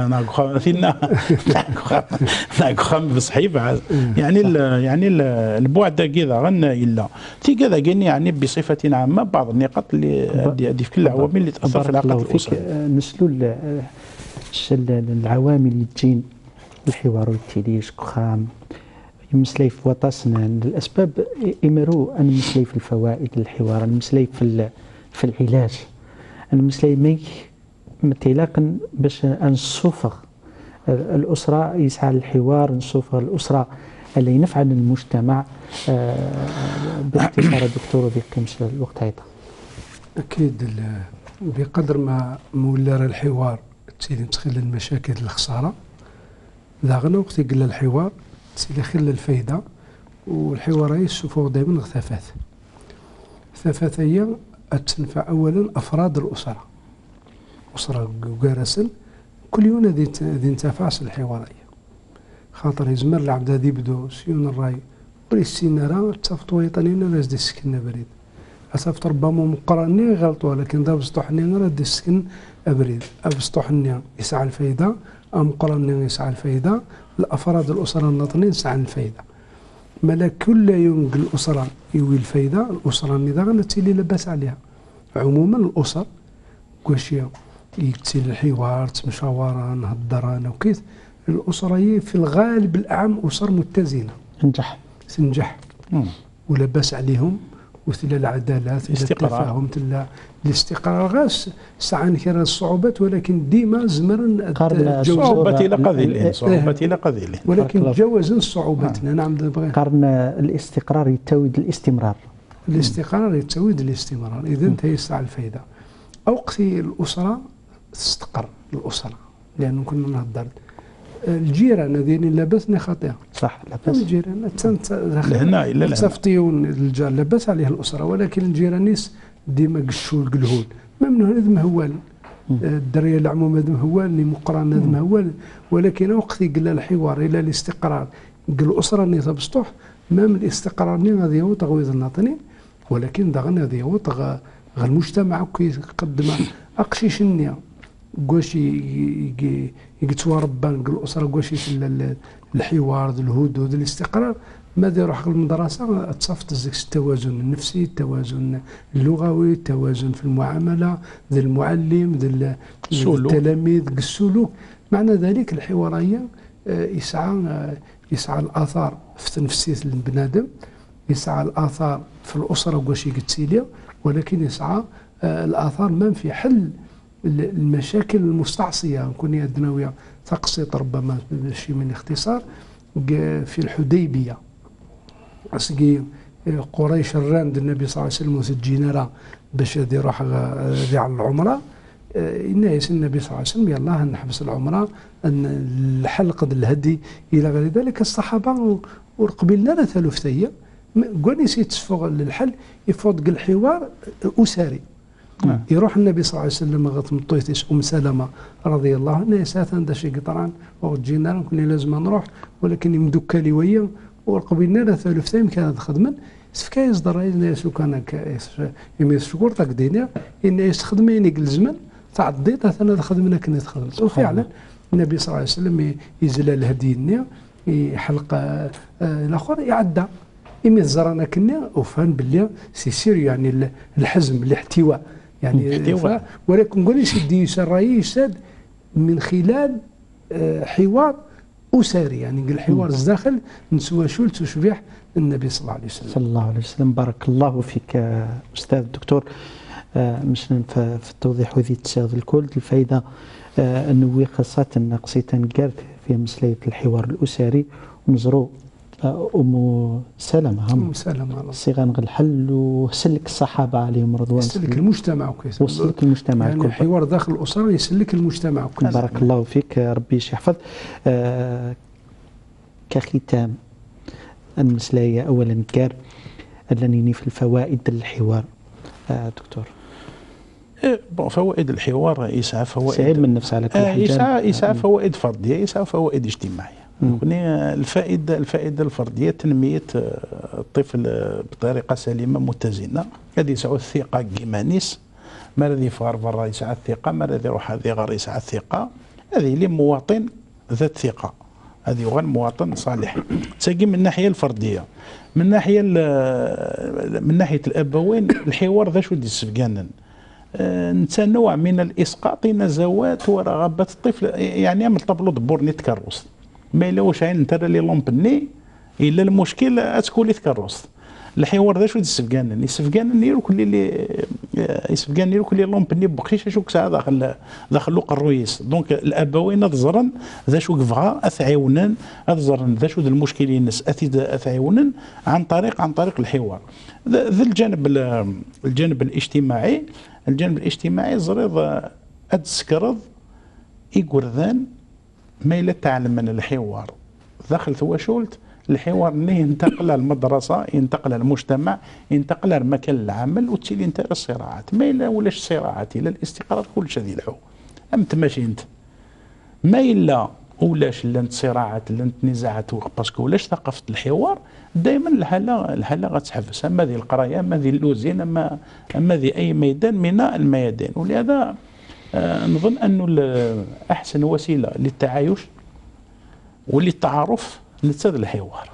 خم بصحي بعد يعني البعد كذا غن الا في كذا كاين يعني بصفه عامه بعض النقاط اللي في كل العوامل اللي تاثر في العلاقات الاسريه. نسلو العوامل اللي تجين الحوار والتيليش كخام يمسلي في وطاسنا الاسباب امروا ان مسلي في الفوائد الحوار، المسلي في العلاج، المسلي ميك متلاقن باش نصوفغ الاسره، يسعى للحوار، نصوفغ الاسره اللي ينفع المجتمع. باختصار دكتور وبقيمش الوقت هيدا. اكيد بقدر ما مولار الحوار تسيلي تخلي المشاكل الخساره، ذاغنا وقت يقل الحوار تسيلي خلى الفايده، والحوار يشوفوه دائما ثفاث هي تنفع اولا افراد الاسره، أسرة وقارسل كل يوم ذي انتفاس الحوارية، خاطر يزمر العبد ذي بدو سيون الراي وليسينا راه تصفت ويطنين راز دي السكن بريد، أصفت ربما مقرني غلطوا، لكن ذا بسطحني راه دي السكن أبريد، أبسطحني يسعى الفايدة، أم قرني يسعى الفايدة، الأفراد الأسرة الناطنين يسعى الفايدة، ملا كل يوم الأسرة يوي الفايدة، الأسرة النظام اللي لباس عليها. عموما الأسر كوشيا يكتسل الحوار، تمشاورا، نهضرانا وكيف الأسرة في الغالب الأعم أسر متزنة تنجح ولباس عليهم، وثلا العدالة، ثلا التفاهم، ثلا الاستقرار. غاس ساعة كان الصعوبات، ولكن ديما زمرن صعوبات إلى قذيلين، صعوبات إلى قذيلين، ولكن تجاوزن الصعوباتنا. نعم قرن الاستقرار يتويد الاستمرار، الاستقرار يتويد الاستمرار. إذا انت يسعى الفايدة أوقت الأسرة تستقر الأسرة، لأنه كنا نهضر الجيران هذين لاباسنا خطيئة، صح لاباس الجيران لهنا إلا لهنا تصفتيون الجار لاباس عليه الأسرة، ولكن الجيرانيس ديما قشوا القلهول، ما منه هذا مهوال الدريه العموم هذا مهوال مقران هذا مهوال، ولكن وقت يقل الحوار إلى الاستقرار قل الأسرة اللي تبسطوح ما من الاستقرار هذا هو تغويض الناطنين، ولكن دغنا هذا هو المجتمع كيقدم أقشيش النية قواش يقتوا ربان الأسرة قواش في الحوار الهدوء الاستقرار، ماذا يروح المدرسة تصفت التوازن النفسي، التوازن اللغوي، التوازن في المعاملة ذي المعلم ذي التلاميذ السلوك. معنى ذلك الحوارية يسعى الآثار في نفسية البنادم، يسعى الآثار في الأسرة قواش يقتسيليا، ولكن يسعى الآثار ما في حل المشاكل المستعصية. نكون أدنوية تقسيط ربما شيء من اختصار في الحديبية، أسقي قريش الراند النبي صلى الله عليه وسلم وسجينا باش يروح على العمرة، الناس النبي صلى الله عليه وسلم يلا نحبس العمرة أن الحلقة الهدي إلى غير ذلك. الصحابة ورقبلنا ثلاثية قوني يتصفغ للحل يفوض الحوار أسري. يروح النبي صلى الله عليه وسلم غط مطيتش سلمة رضي الله عنها ساعات عندها شي قطران وجينا لهم كنا لازم نروح ولكن يمدوك لي ويا ورقبينا لا ثالث تايم كانت خدمن سفكا يصدر الناس وكان يميز شكور تاك دينا ان يستخدمين الزمن تاع الضيط انا خدمنا كنا خدمت وفعلا النبي صلى الله عليه وسلم يزل الهدي يحلق الاخر يعدى يميز زرنا كنا وفان باللي سي سير يعني الحزم الاحتواء يعني ولكن نقول سيدي الرأي يساد من خلال حوار أسري يعني الحوار الداخل نسوى شولت وشبيح النبي صلى الله عليه وسلم. صلى الله عليه وسلم. بارك الله فيك أستاذ الدكتور. مشنا في التوضيح وذي تساغ الكل الفائدة أنه خاصة ناقصي تنقر في مسألة الحوار الأسري ونزرو أم سلمة أم سلمة صيغان الحل وسلك الصحابة عليهم رضوان يسلك المجتمع وكيس وسلك المجتمع يعني الكل. الحوار داخل الأسرة يسلك المجتمع وكيس. بارك الله فيك ربي يحفظ. كختام المسألة أولا كار أنني في الفوائد الحوار دكتور. فوائد الحوار يسعى فوائد سعيد من نفس على كل حال يسعى فوائد فردية يسعى فوائد اجتماعية. الفائدة الفردية تنمية الطفل بطريقة سليمة متزنة. هذه يسعى الثقة كيمانيس ما الذي فار برا يسعى الثقة ما الذي يروح هذه غير يسعى الثقة. هذه لمواطن ذات ثقة هذه غير مواطن صالح. تساقي من الناحية الفردية من ناحية الأبوين الحوار ذا شو دي سفقانا نوع من الإسقاط نزوات ورغبات الطفل يعني يعمل طبلو دبور نتكروس ما إلاوش عين ترى لي لومبني إلا المشكل أتكولي تكروس الحوار ذا شو يسفقانا يرو كل لومبني بقيش شوك ساعة داخل لوق الرويس دونك الأبوين أظهرن ذا شو كفغا أثعيونن أظهرن ذا شو المشكل الناس أثعيونن عن طريق الحوار. ذا الجانب الاجتماعي زريض أتسكرض يقرذان ما إلا تعلم من الحوار داخل ثواشولت الحوار ينتقل المدرسة ينتقل المجتمع ينتقل المكان العمل وتسيلي انت الصراعات ما إلا ولاش الصراعات إلا الاستقرار كل شيء الحو أم تماشي انت ما إلا ولاش لانت صراعات لانت نزاعات باسكو ولاش ثقافة الحوار دائما الحالة غتحفز اما ذي القرايه اما ذي اللوزين اما ذي اي ميدان من الميادين. ولهذا نظن انه احسن وسيله للتعايش وللتعارف نتساد الحوار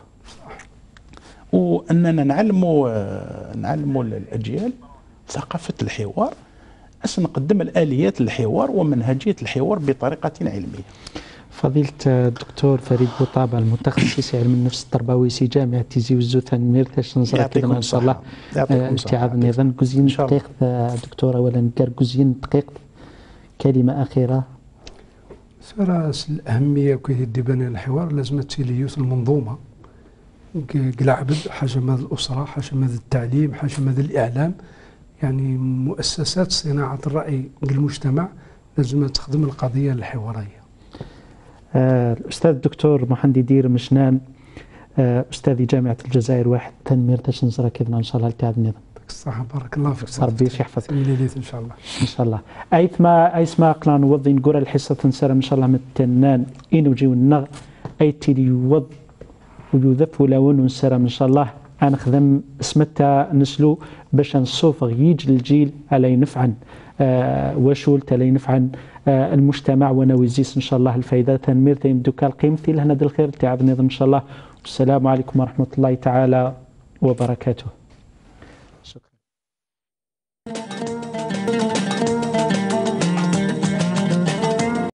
واننا نعلموا الاجيال ثقافه الحوار نقدم الاليات الحوار ومنهجيه الحوار بطريقه علميه. فضيلة الدكتور فريد بوطابة المتخصص علم النفس التربوي في جامعة تيزي وزوثان ميرتاش نزرع كذا إن شاء الله اتعاض النظام جزين دقيق دكتور أولا قال جزين دقيق كلمة أخيرة. سراس الأهمية كي يدبنا الحوار لازم تسيليوس المنظومة قلعبد حاجة ماذا الأسرة حاجة ماذا التعليم حاجة ماذا الإعلام يعني مؤسسات صناعة الرأي المجتمع لازم تخدم القضية الحوارية. الأستاذ الدكتور محمد دير مشنان أستاذ جامعة الجزائر واحد تنمير تاش نزرع كذا إن شاء الله لتعب النظام. الصحة بارك الله فيك. ربي يحفظك. إن شاء الله. إن شاء الله. أيثما قلنا نوضي نقول الحصة تنسر إن شاء الله متنان إنو جيو النغ أيتي ليوض ويوذف ولون ونسر إن شاء الله أنا خدم اسمتها نسلو باش نصوفغ يجي الجيل على نفعا وشولت على نفعا المجتمع ونوزيس إن شاء الله الفائدة تنمير تيمدوك القيمة لهنا الخير تعب النظام إن شاء الله. والسلام عليكم ورحمة الله تعالى وبركاته.